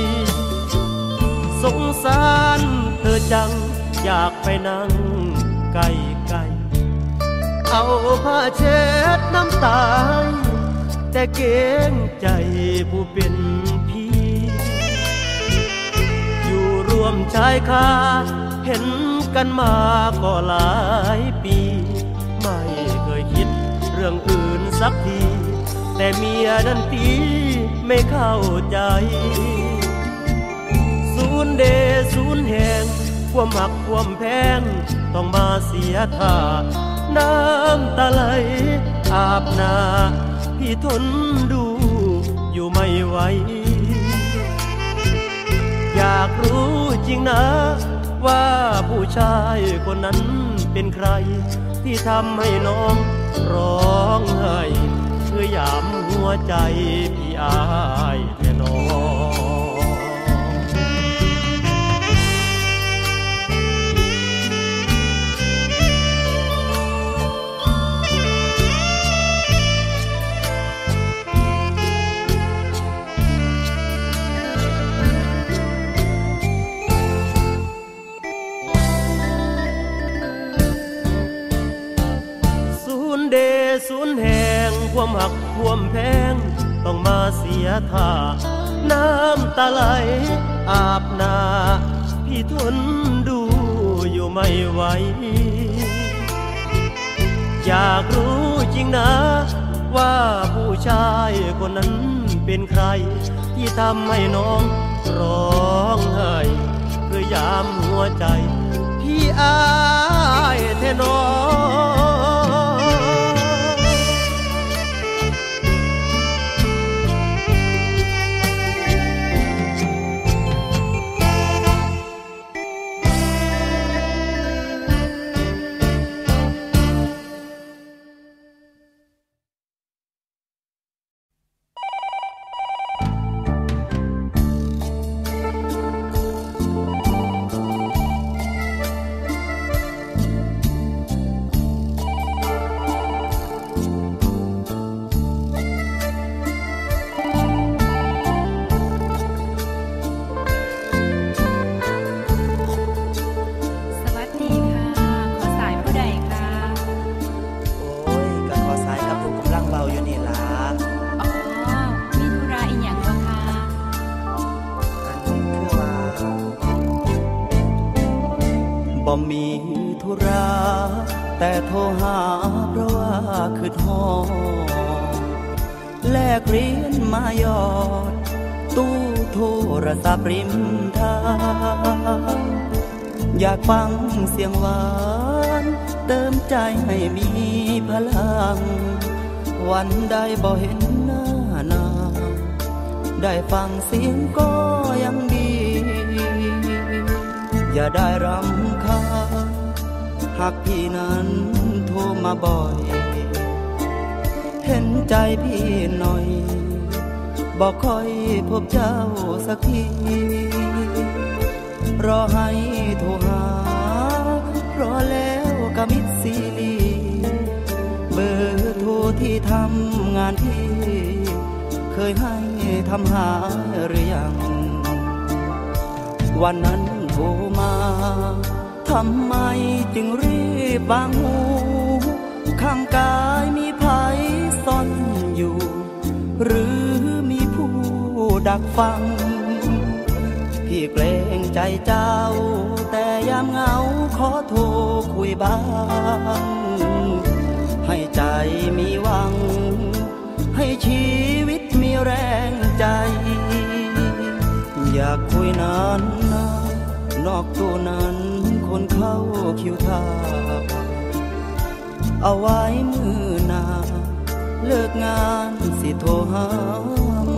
สงสารเธอจังอยากไปนั่งใกล้ๆเอาผ้าเช็ดน้ำตาแต่เกรงใจผู้เป็นพี่อยู่ร่วมชายคาเห็นกันมาก็หลายปีไม่เคยคิดเรื่องอื่นสักทีแต่เมียนั้นตีไม่เข้าใจสูญเดสูญแห่งความหักความแพงต้องมาเสียท่าน้ำตาไหลอาบหน้าพี่ทนดูอยู่ไม่ไหวอยากรู้จริงนะวว่าผู้ชายคนนั้นเป็นใครที่ทำให้น้องร้องไห้คือยามหัวใจพี่อายแท้น้องสูญแห่งความหักความแพงต้องมาเสียท่าน้ำตาไหลอาบหน้าพี่ทนดูอยู่ไม่ไหวอยากรู้จริงนะว่าผู้ชายคนนั้นเป็นใครที่ทำให้น้องร้องไห้เพื่อยามหัวใจพี่อายแท้น้องบ่มีธุระแต่โทรหาเพราะว่าคือทอแลกเหรียญมายอดตู้โทรศัพท์ริมทางอยากฟังเสียงหวานเติมใจให้มีพลังวันใดบ่เห็นหน้านาได้ฟังเสียงก็ยังดีอย่าได้รำคาญหากพี่นั้นโทรมาบ่อยเห็นใจพี่หน่อยบอกค่อยพบเจ้าสักทีรอให้โทรหารอแล้วก็มิดซีลีเบอร์โทรที่ทำงานที่เคยให้ทำหาหรือยังวันนั้นโทรมาทำไมจึงรีบวางหูข้างกายมีภัยซ่อนอยู่หรือมีผู้ดักฟังพี่เกรงใจเจ้าแต่ยามเหงาขอโทรคุยบ้างให้ใจมีหวังให้ชีวิตมีแรงใจอยากคุยนานนะนอกตัวนั้นคนเข้าคิวท่าเอาไว้มือหน้าเลิกงานสิโทรหาไหม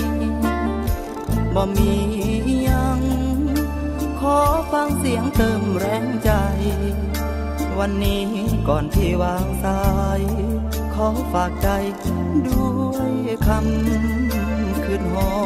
บ่มียังขอฟังเสียงเติมแรงใจวันนี้ก่อนที่วางสายขอฝากใจด้วยคำคืนหอ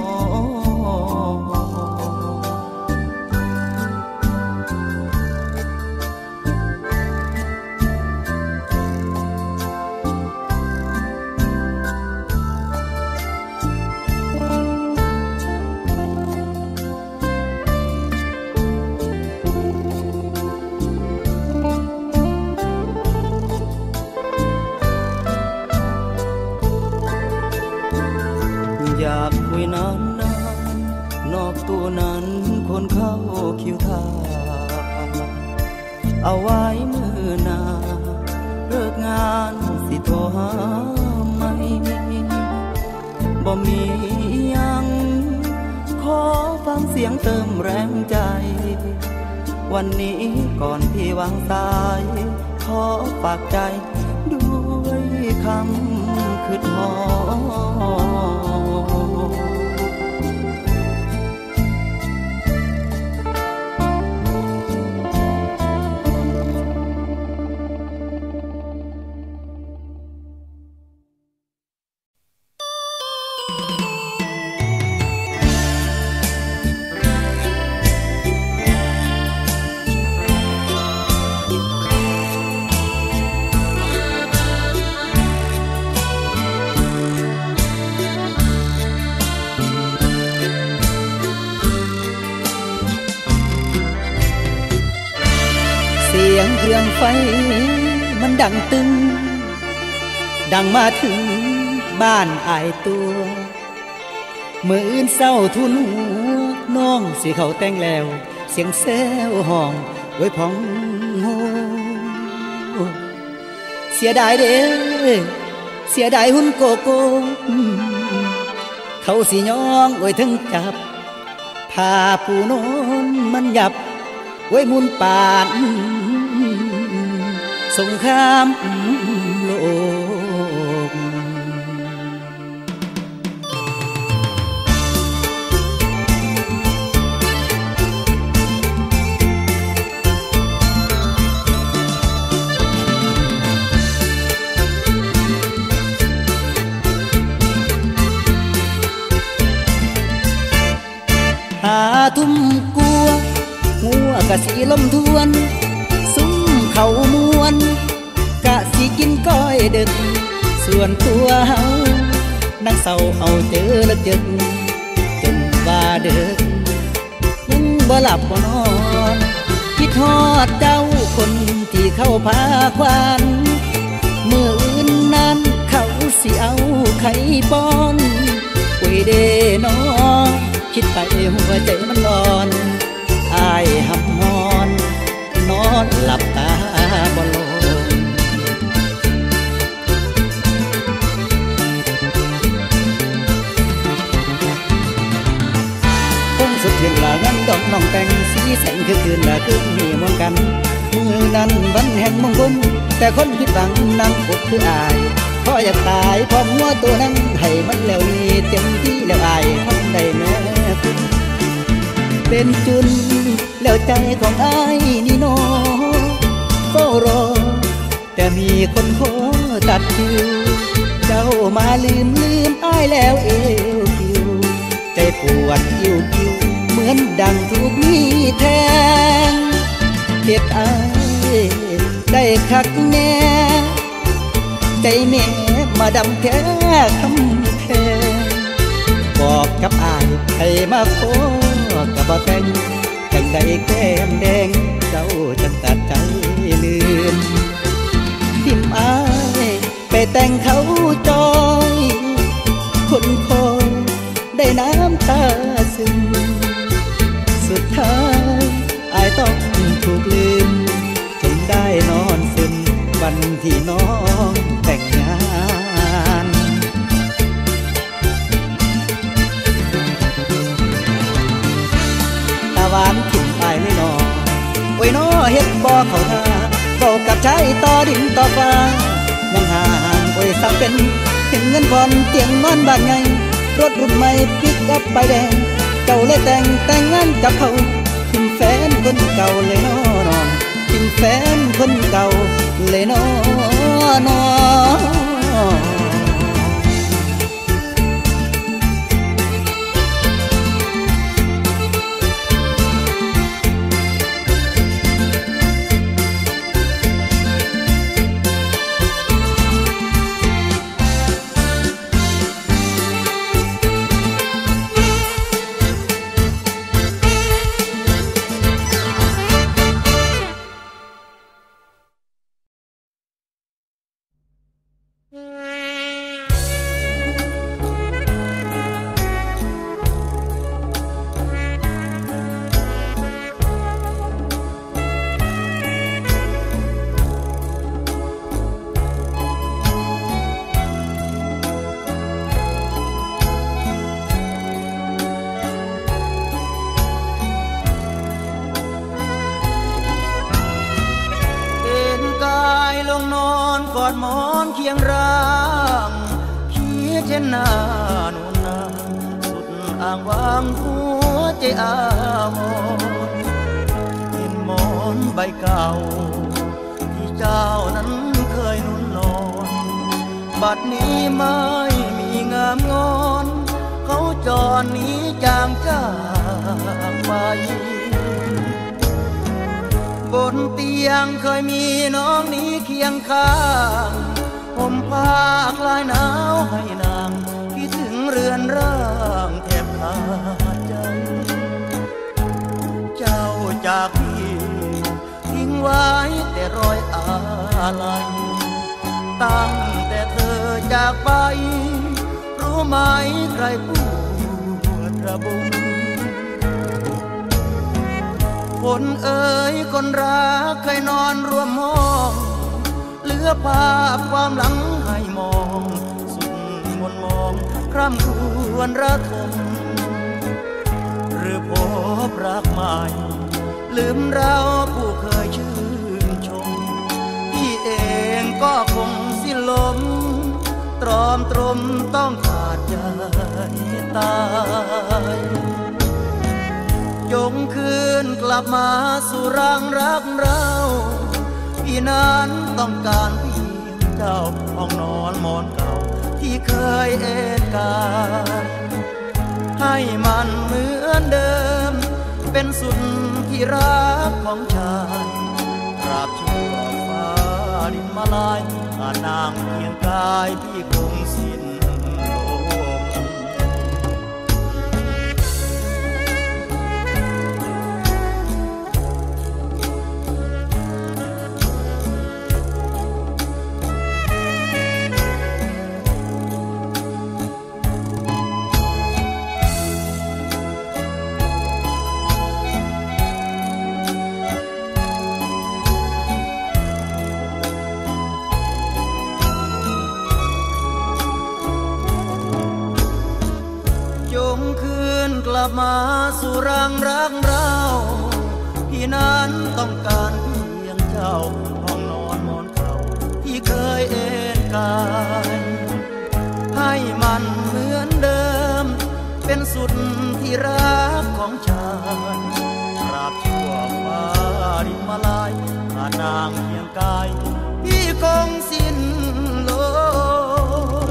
อยากคุยนานนานนอกตัวนั้นคนเข้าคิวท่าเอาไว้มือหน้าเลิกงานสิโทรหาไหมบ่มียังขอฟังเสียงเติมแรงใจวันนี้ก่อนที่วางสายขอฝากใจด้วยคำคืนหอยงเครื่องไฟมันดังตึงดังมาถึงบ้านอายตัวมื้ออื่นเศร้าทุนหัวน้องสิเขาแต่งแล้วเสียงแซวห้องไว้พองโฮเสียดายเด้เสียดายหุ่นโกโก้เขาสิย้องไว้ถึงจับผ้าปูนอนมันหยับไว้มุนปานสงครามโลกหาทุ่มกัวหัวกะสีลมทวนซุ้มเขามวนกะสิกินก้อยดึกส่วนตัวเฮานั่งเศร้าเอาเจอละจึกจนว่าดึกยังบ่หลับบ่นอนคิดฮอดเจ้าคนที่เข้าพาควันเมื่ออื่นนั้นเขาสิเอาไข่ป้อนป่วยเดนอคิดไปหัวใจมันนอนอายหำหอนนอนหลับตาบ่ลงคงสุดเพียงละงั้นดอกน้องแต่งสีแสงคือคืนละคืนมีมวนกันมือนั้นวันแห่งมงคลแต่คนผิดหวังนั่งอดคืออายพออยากตายพอมัวตัวนั้นให้มันแล้วนี่เต็มที่แล้วอายทำได้แม้คุณเป็นจุนแล้วใจของอายนี่น้อเฝ้ารอแต่มีคนขอตัดคิวเจ้ามาลืมลืมอายแล้วเอวคิวใจปวดกิ้วกิ้วเหมือนดังถูกมีแทงเจ็บอายได้คักแน่ใจแม่มาดำแท้คำแพงบอกกับอายให้มาขอกับบ่แต่งจังได้แก้มแดงเจ้าจังตัดใจลืมทิมอายไปแต่งเขาจอยคนคอยได้น้ำตาซึมสุดท้ายอายต้องถูกลืมจนได้นอนซึมวันที่น้องแต่งงานตาหวานถิ่มอายไม่นอโอ้ยน้อเฮ็ดบ่เข้าท่าบอกกับชายต่อดินต่อฟ้ายังห่างโอ้ยสาวเป็นเห็นเงินผ่อนเตียงนอนบ้านไงรถรุ่นใหม่ปิกอัพใบแดงเจ้าเลยแต่งแต่งงานกับเขาทิ้งแฟนคนเก่าเลยน้อนอนทิ้งแฟนคนเก่าเลยน้อนอกอดหมอนเคียงร่างคิดเช่นหน้านวลนางสุดอ้างวางหัวใจอาวรเห็นหมอนใบเก่าที่เจ้านั้นเคยนุ่นนอนบัดนี้ไม่มีงามงอนเขาจรหนีจางจากไปบนเตียงเคยมีน้องนี้เคียงข้างห่มผ้าคลายหนาวให้นางคิดถึงเรือนร่างแทบขาดใจเจ้าจากพี่ทิ้งไว้แต่รอยอาลัยตั้งแต่เธอจากไปรู้ไหมใครปวดระบมคนเอ๋ยคนรักเคยนอนรวมห้องเหลือภาพความหลังให้มองสุดมนมองคร่ำครวญระทมหรือพบรักใหม่ลืมเราผู้เคยชื่นชมพี่เองก็คงสิ้นลมตรอมตรมต้องขาดใจตายจงคืนกลับมาสู่รังรักเราพี่นั้นต้องการเพียงเจ้าห้องนอนหมอนเก่าที่เคยเอนกายให้มันเหมือนเดิมเป็นสุดที่รักของชายตราบชั่วฟ้าดินมาลายอาจนางเพียงกายพี่คงสิ้นกลับมาสู่รังรักเราพี่นั้นต้องการเพียงเจ้าห้องนอนหมอนเก่าที่เคยเอนกายให้มันเหมือนเดิมเป็นสุดที่รักของชายตราบชั่วฟ้าดินมาลายอาจนางเพียงกายพี่คงสิ้นลม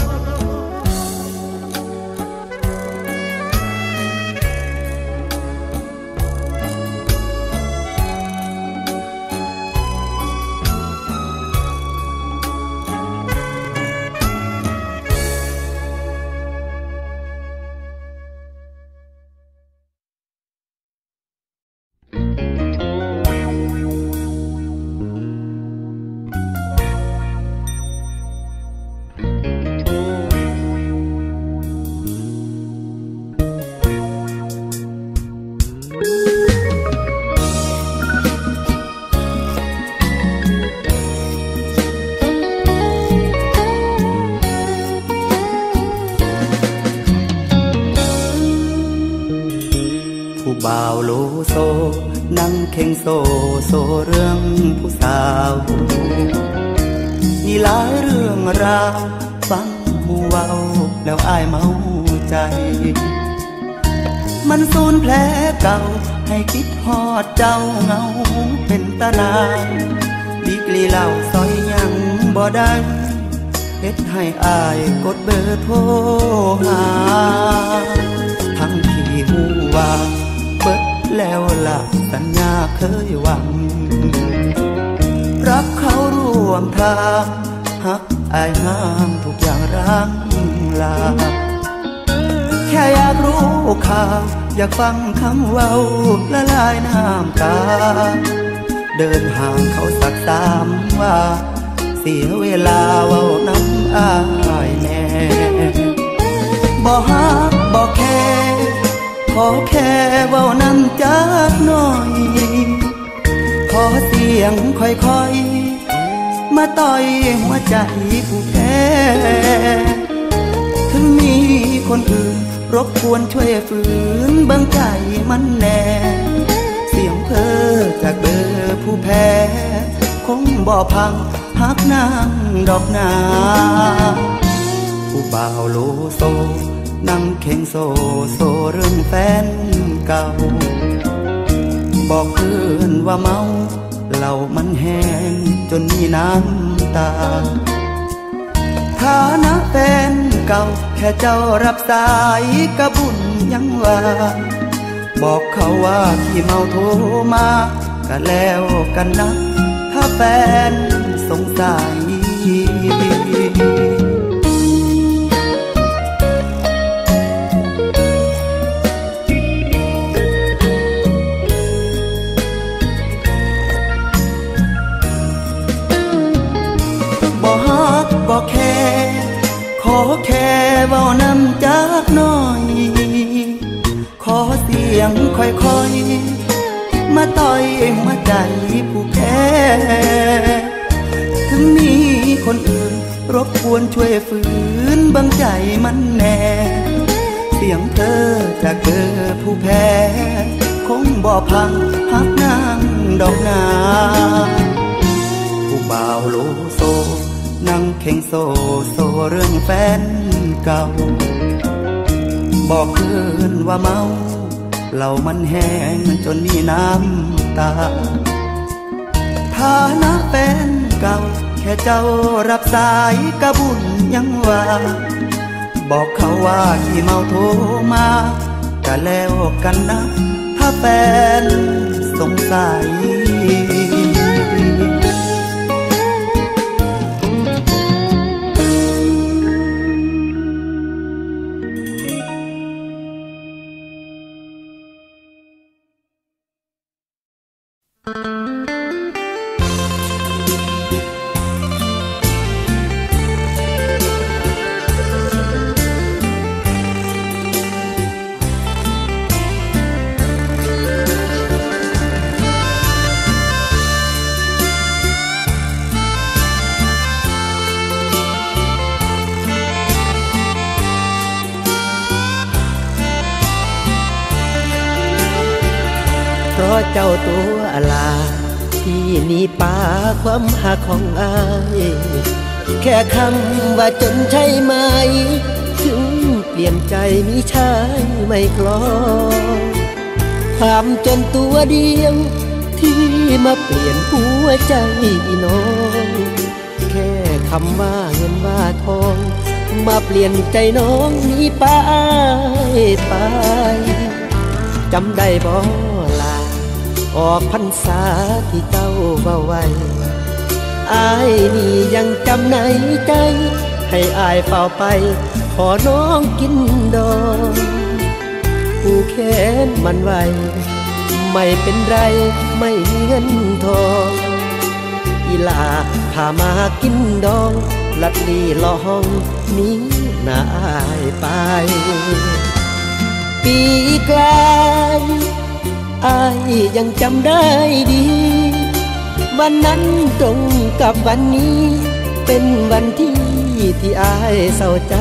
บ่าวโลโซนั่งเข่งโซโซเรื่องผู้สาวนี่หลายเรื่องราวฟังหมู่เว้าแล้วอ้ายเมาใจมันสูญแผลเก่าให้คิดฮอดเจ้าเงาเป็นตานางดีกลีเหล่าซอยยังบ่ได้เฮ็ดให้อ้ายกดเบอร์โทรหาทั้งที่หูว่าเบิดแล้วล่ะสัญญาเคยหวังรักเขาร่วมทางหักอายห้ามทุกอย่างร้างลาแค่อยากรู้ข่าวอยากฟังคำเว้าละลายน้ำตาเดินห่างเขาสักสามว่าเสียเวลาเว้าน้ำอายแน่บ่ฮักบ่แค่ขอแค่เว้าน้ำจักหน่อยขอเสียงค่อยๆมาต่อยหัวใจผู้แพ้ถึงมีคนอื่นรบกวนช่วยฝืนเบิ่งใจมันแน่เสียงเพ้อจากเบอร์ผู้แพ้คงบ่พังฮักนางดอกนาผู้บ่าวโลโซนั่งเข่งโซโซเรื่องแฟนเก่าบอกเพื่อนว่าเมาเหล้ามันแห้งจนมีน้ำตาฐานะแฟนเก่าแค่เจ้ารับสายกะบุญยังว่าบอกเขาว่าที่เมาโทรมาก็แล้วกันนะถ้าแฟนสงสัยยังค่อยๆมาต่อยหัวใจผู้แพ้ถึงมีคนอื่นรบกวนช่วยฝืนบังใจมันแน่เสียงเธอจากเธอผู้แพ้คงบ่พังหักนางดอกนาผู้บ่าวโลโซนั่งเข่งโซโซเรื่องแฟนเก่าบอกเพื่อนว่าเมาเหล่ามันแห้งจนมีน้ำตาฐานะแฟนเก่าแค่เจ้ารับสายกะบุญยังว่าบอกเขาว่าที่เมาโทรมาก็แล้วกันนะถ้าแฟนสงสัยเพราะเจ้าตัวลาที่นี่ป่าความหักของอายแค่คำว่าจนใช่ไหมถึงเปลี่ยนใจมีชายไม่กลองถามจนตัวเดียวที่มาเปลี่ยนหัวใจน้องแค่คำว่าเงินว่าทองมาเปลี่ยนใจน้องนี้ไปไปจำได้บ่ลาออกพรรษาที่เจ้าเว้าไว้อายนี่ยังจำในใจให้อายเฝ้าไปขอน้องกินดองผู้แค้นมันไว้ไม่เป็นไรไม่มีเงินทองอีลาพามากินดองลัดลีลอห้องนี้น่าอายไปปีกลายอายยังจำได้ดีวันนั้นตรงกับวันนี้เป็นวันที่ที่อายเศร้าใจ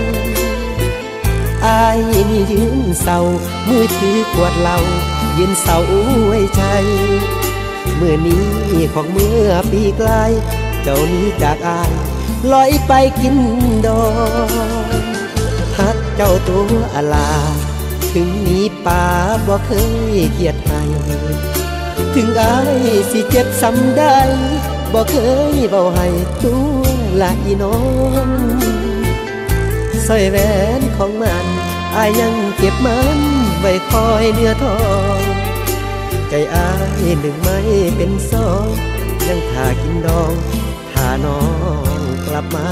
อายนี่ยืนเศร้ามือถือขวดเหล้ายืนเศร้าไว้ใจเมื่อนี้ของเมื่อปีกลายเจ้านี้จากอายลอยไปกินดองฮักเจ้าตัวอลาถึงนี้ป่าบ่เคยเกียดให้ถึงอายสิเจ็บซ้ำได้บ่เคยเบาให้ตัวละอีน้องสร้อยแหวนของมันอายยังเก็บมันไว้คอยเนื้อทองใจอายหนึ่งไม่เป็นสองยังท่ากินดองท่าน้องกลับมา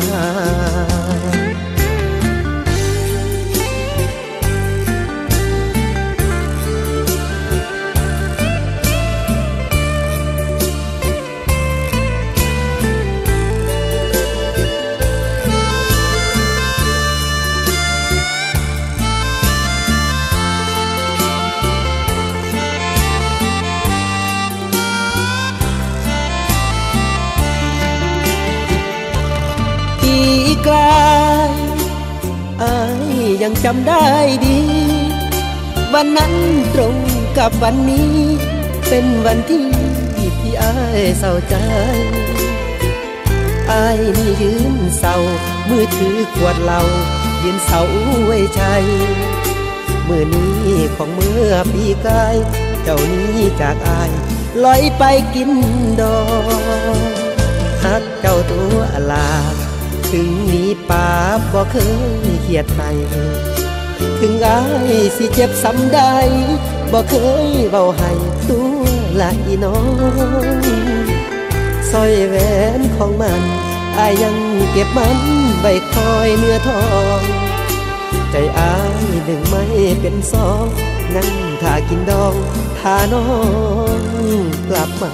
กลายอายยังจำได้ดีวันนั้นตรงกับวันนี้เป็นวันที่ที่อายเศร้าใจอายนี่ยืนเศร้ามือถือขวดเหล้ายืนเศร้าไว้ใจเมื่อนี้ของเมื่อปีกายเจ้านี้จากอายลอยไปกินดองฮักเจ้าตัวลาถึงนี้ป่าบ่เคยเกียดให้ถึงอายสิเจ็บซ้ำได้บ่เคยเบาให้ตัวละอีน้องสร้อยแหวนของมันอายยังเก็บมันไว้คอยเนื้อทองใจอายหนึ่งไม่เป็นสองนั่งท่ากินดองท่าน้องกลับมา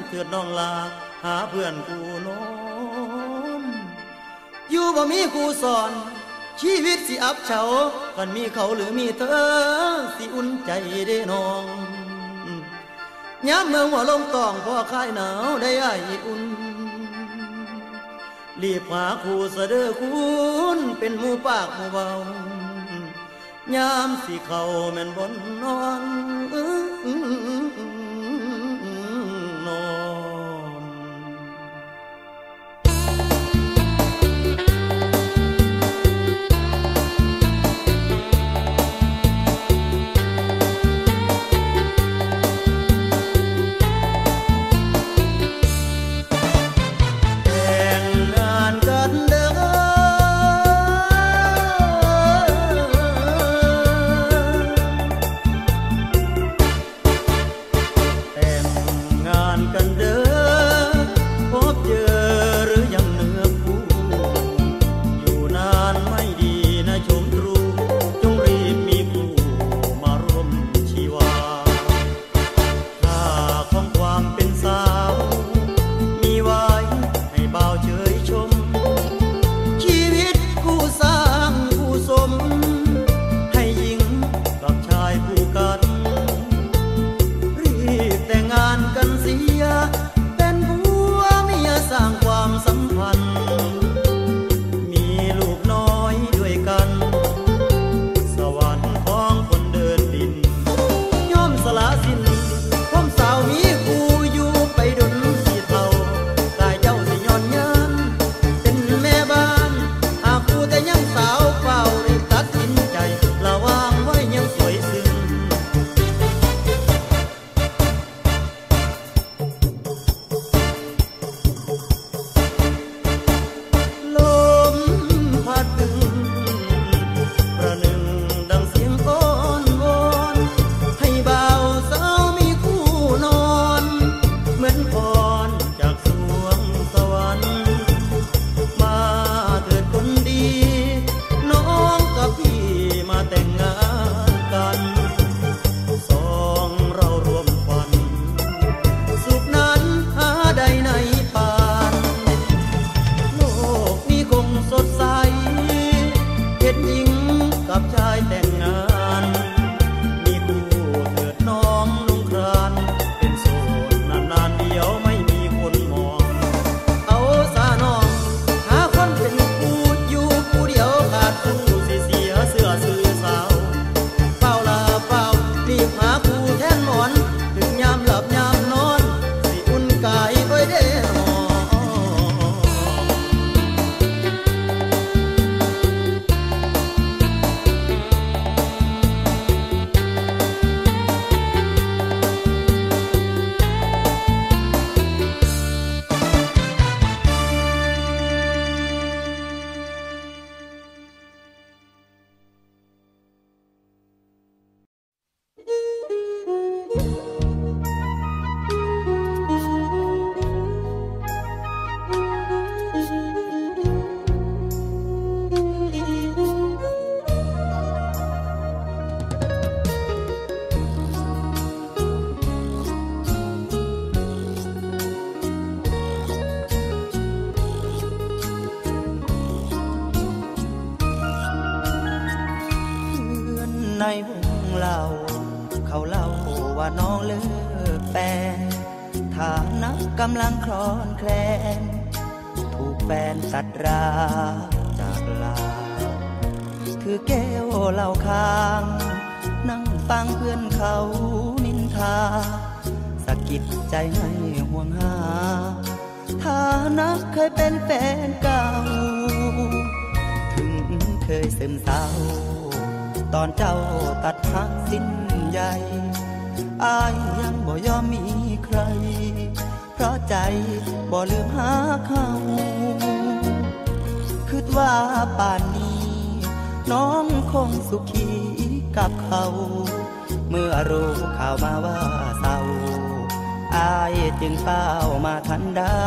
เถิดน้องลาหาเพื่อนคู่โน้มอยู่บ่มีครูสอนชีวิตสิอับเฉากันมีเขาหรือมีเธอสิอุ่นใจได้น้องย้ำเมืองหัวลงต้องพอคลายหนาวได้ไออุ่นรีบหาคู่เสด็จคุณเป็นหมู่ปากหมู่เบายามสิเขาแม่นบนนอนนอนในวงเล่าเขาเล่าว่าน้องเลิกแฟนฐานะกำลังคลอนแคลนถูกแฟนตัดราจากลาถือแก้วเหล้าค้างนั่งฟังเพื่อนเขานินทาสะกิดใจให้ห่วงหาฐานะเคยเป็นแฟนเก่าถึงเคยซึมเศร้าตอนเจ้าตัดหักสิ้นใยอายยังบ่ยอมมีใครเพราะใจบ่ลืมหาเขาคิดว่าป่านนี้น้องคงสุขีกับเขาเมื่อรู้ข่าวมาว่าเศร้าอายจึงเฝ้ามาทันได้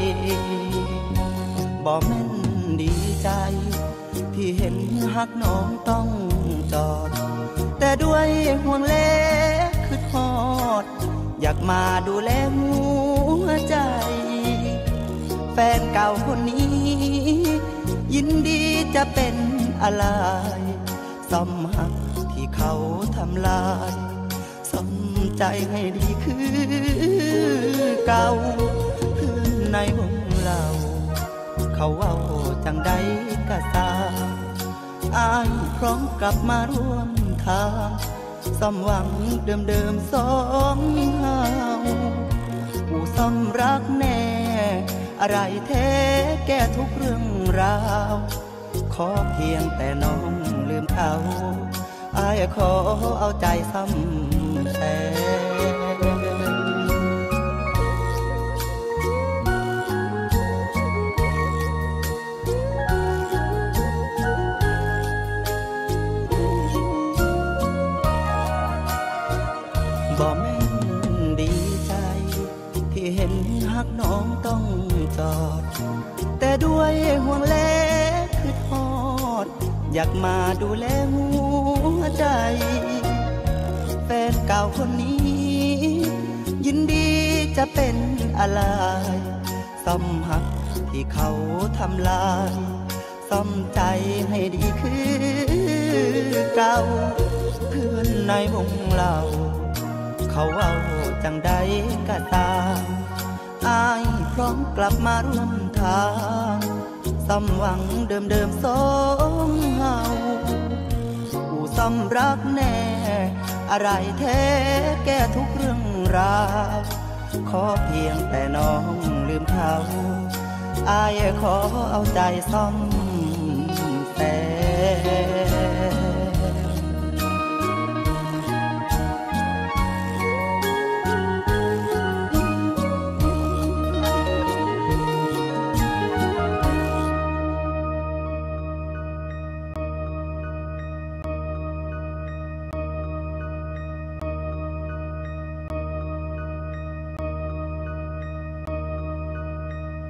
บ่แม่นดีใจที่เห็นหักน้องต้องจอดแต่ด้วยห่วงเล็กคือทอดอยากมาดูแลหัวใจแฟนเก่าคนนี้ยินดีจะเป็นอะไรซ่อมหักที่เขาทำลายซ่อมใจให้ดีคือเก่าเพื่อนในวงเราเขาเว้าจังใดกะตาอายพร้อมกลับมาร่วมทางซ่อมหวังเดิมๆสองเฮาผู้ซ่อมรักแน่อะไรแท้แก้ทุกเรื่องราวขอเพียงแต่น้องลืมเขาอายขอเอาใจซ้ำแทนบ่แม่นดีใจที่เห็นหักน้องต้องจอดแต่ด้วยห่วงแลคือทอดอยากมาดูแลหัวใจแฟนเก่าคนนี้ยินดีจะเป็นอะไรซ่อมหักที่เขาทำลายซ่อมใจให้ดีคือเก่าเพื่อนในวงเราเขาเอาจังใดก็ตามอายพร้อมกลับมาร่วมทางซ่อมหวังเดิมๆสองเฮาผู้ซ่อมรักแน่อะไรแท้แก้ทุกเรื่องราวขอเพียงแต่น้องลืมเขาอายขอเอาใจซ่อมแต่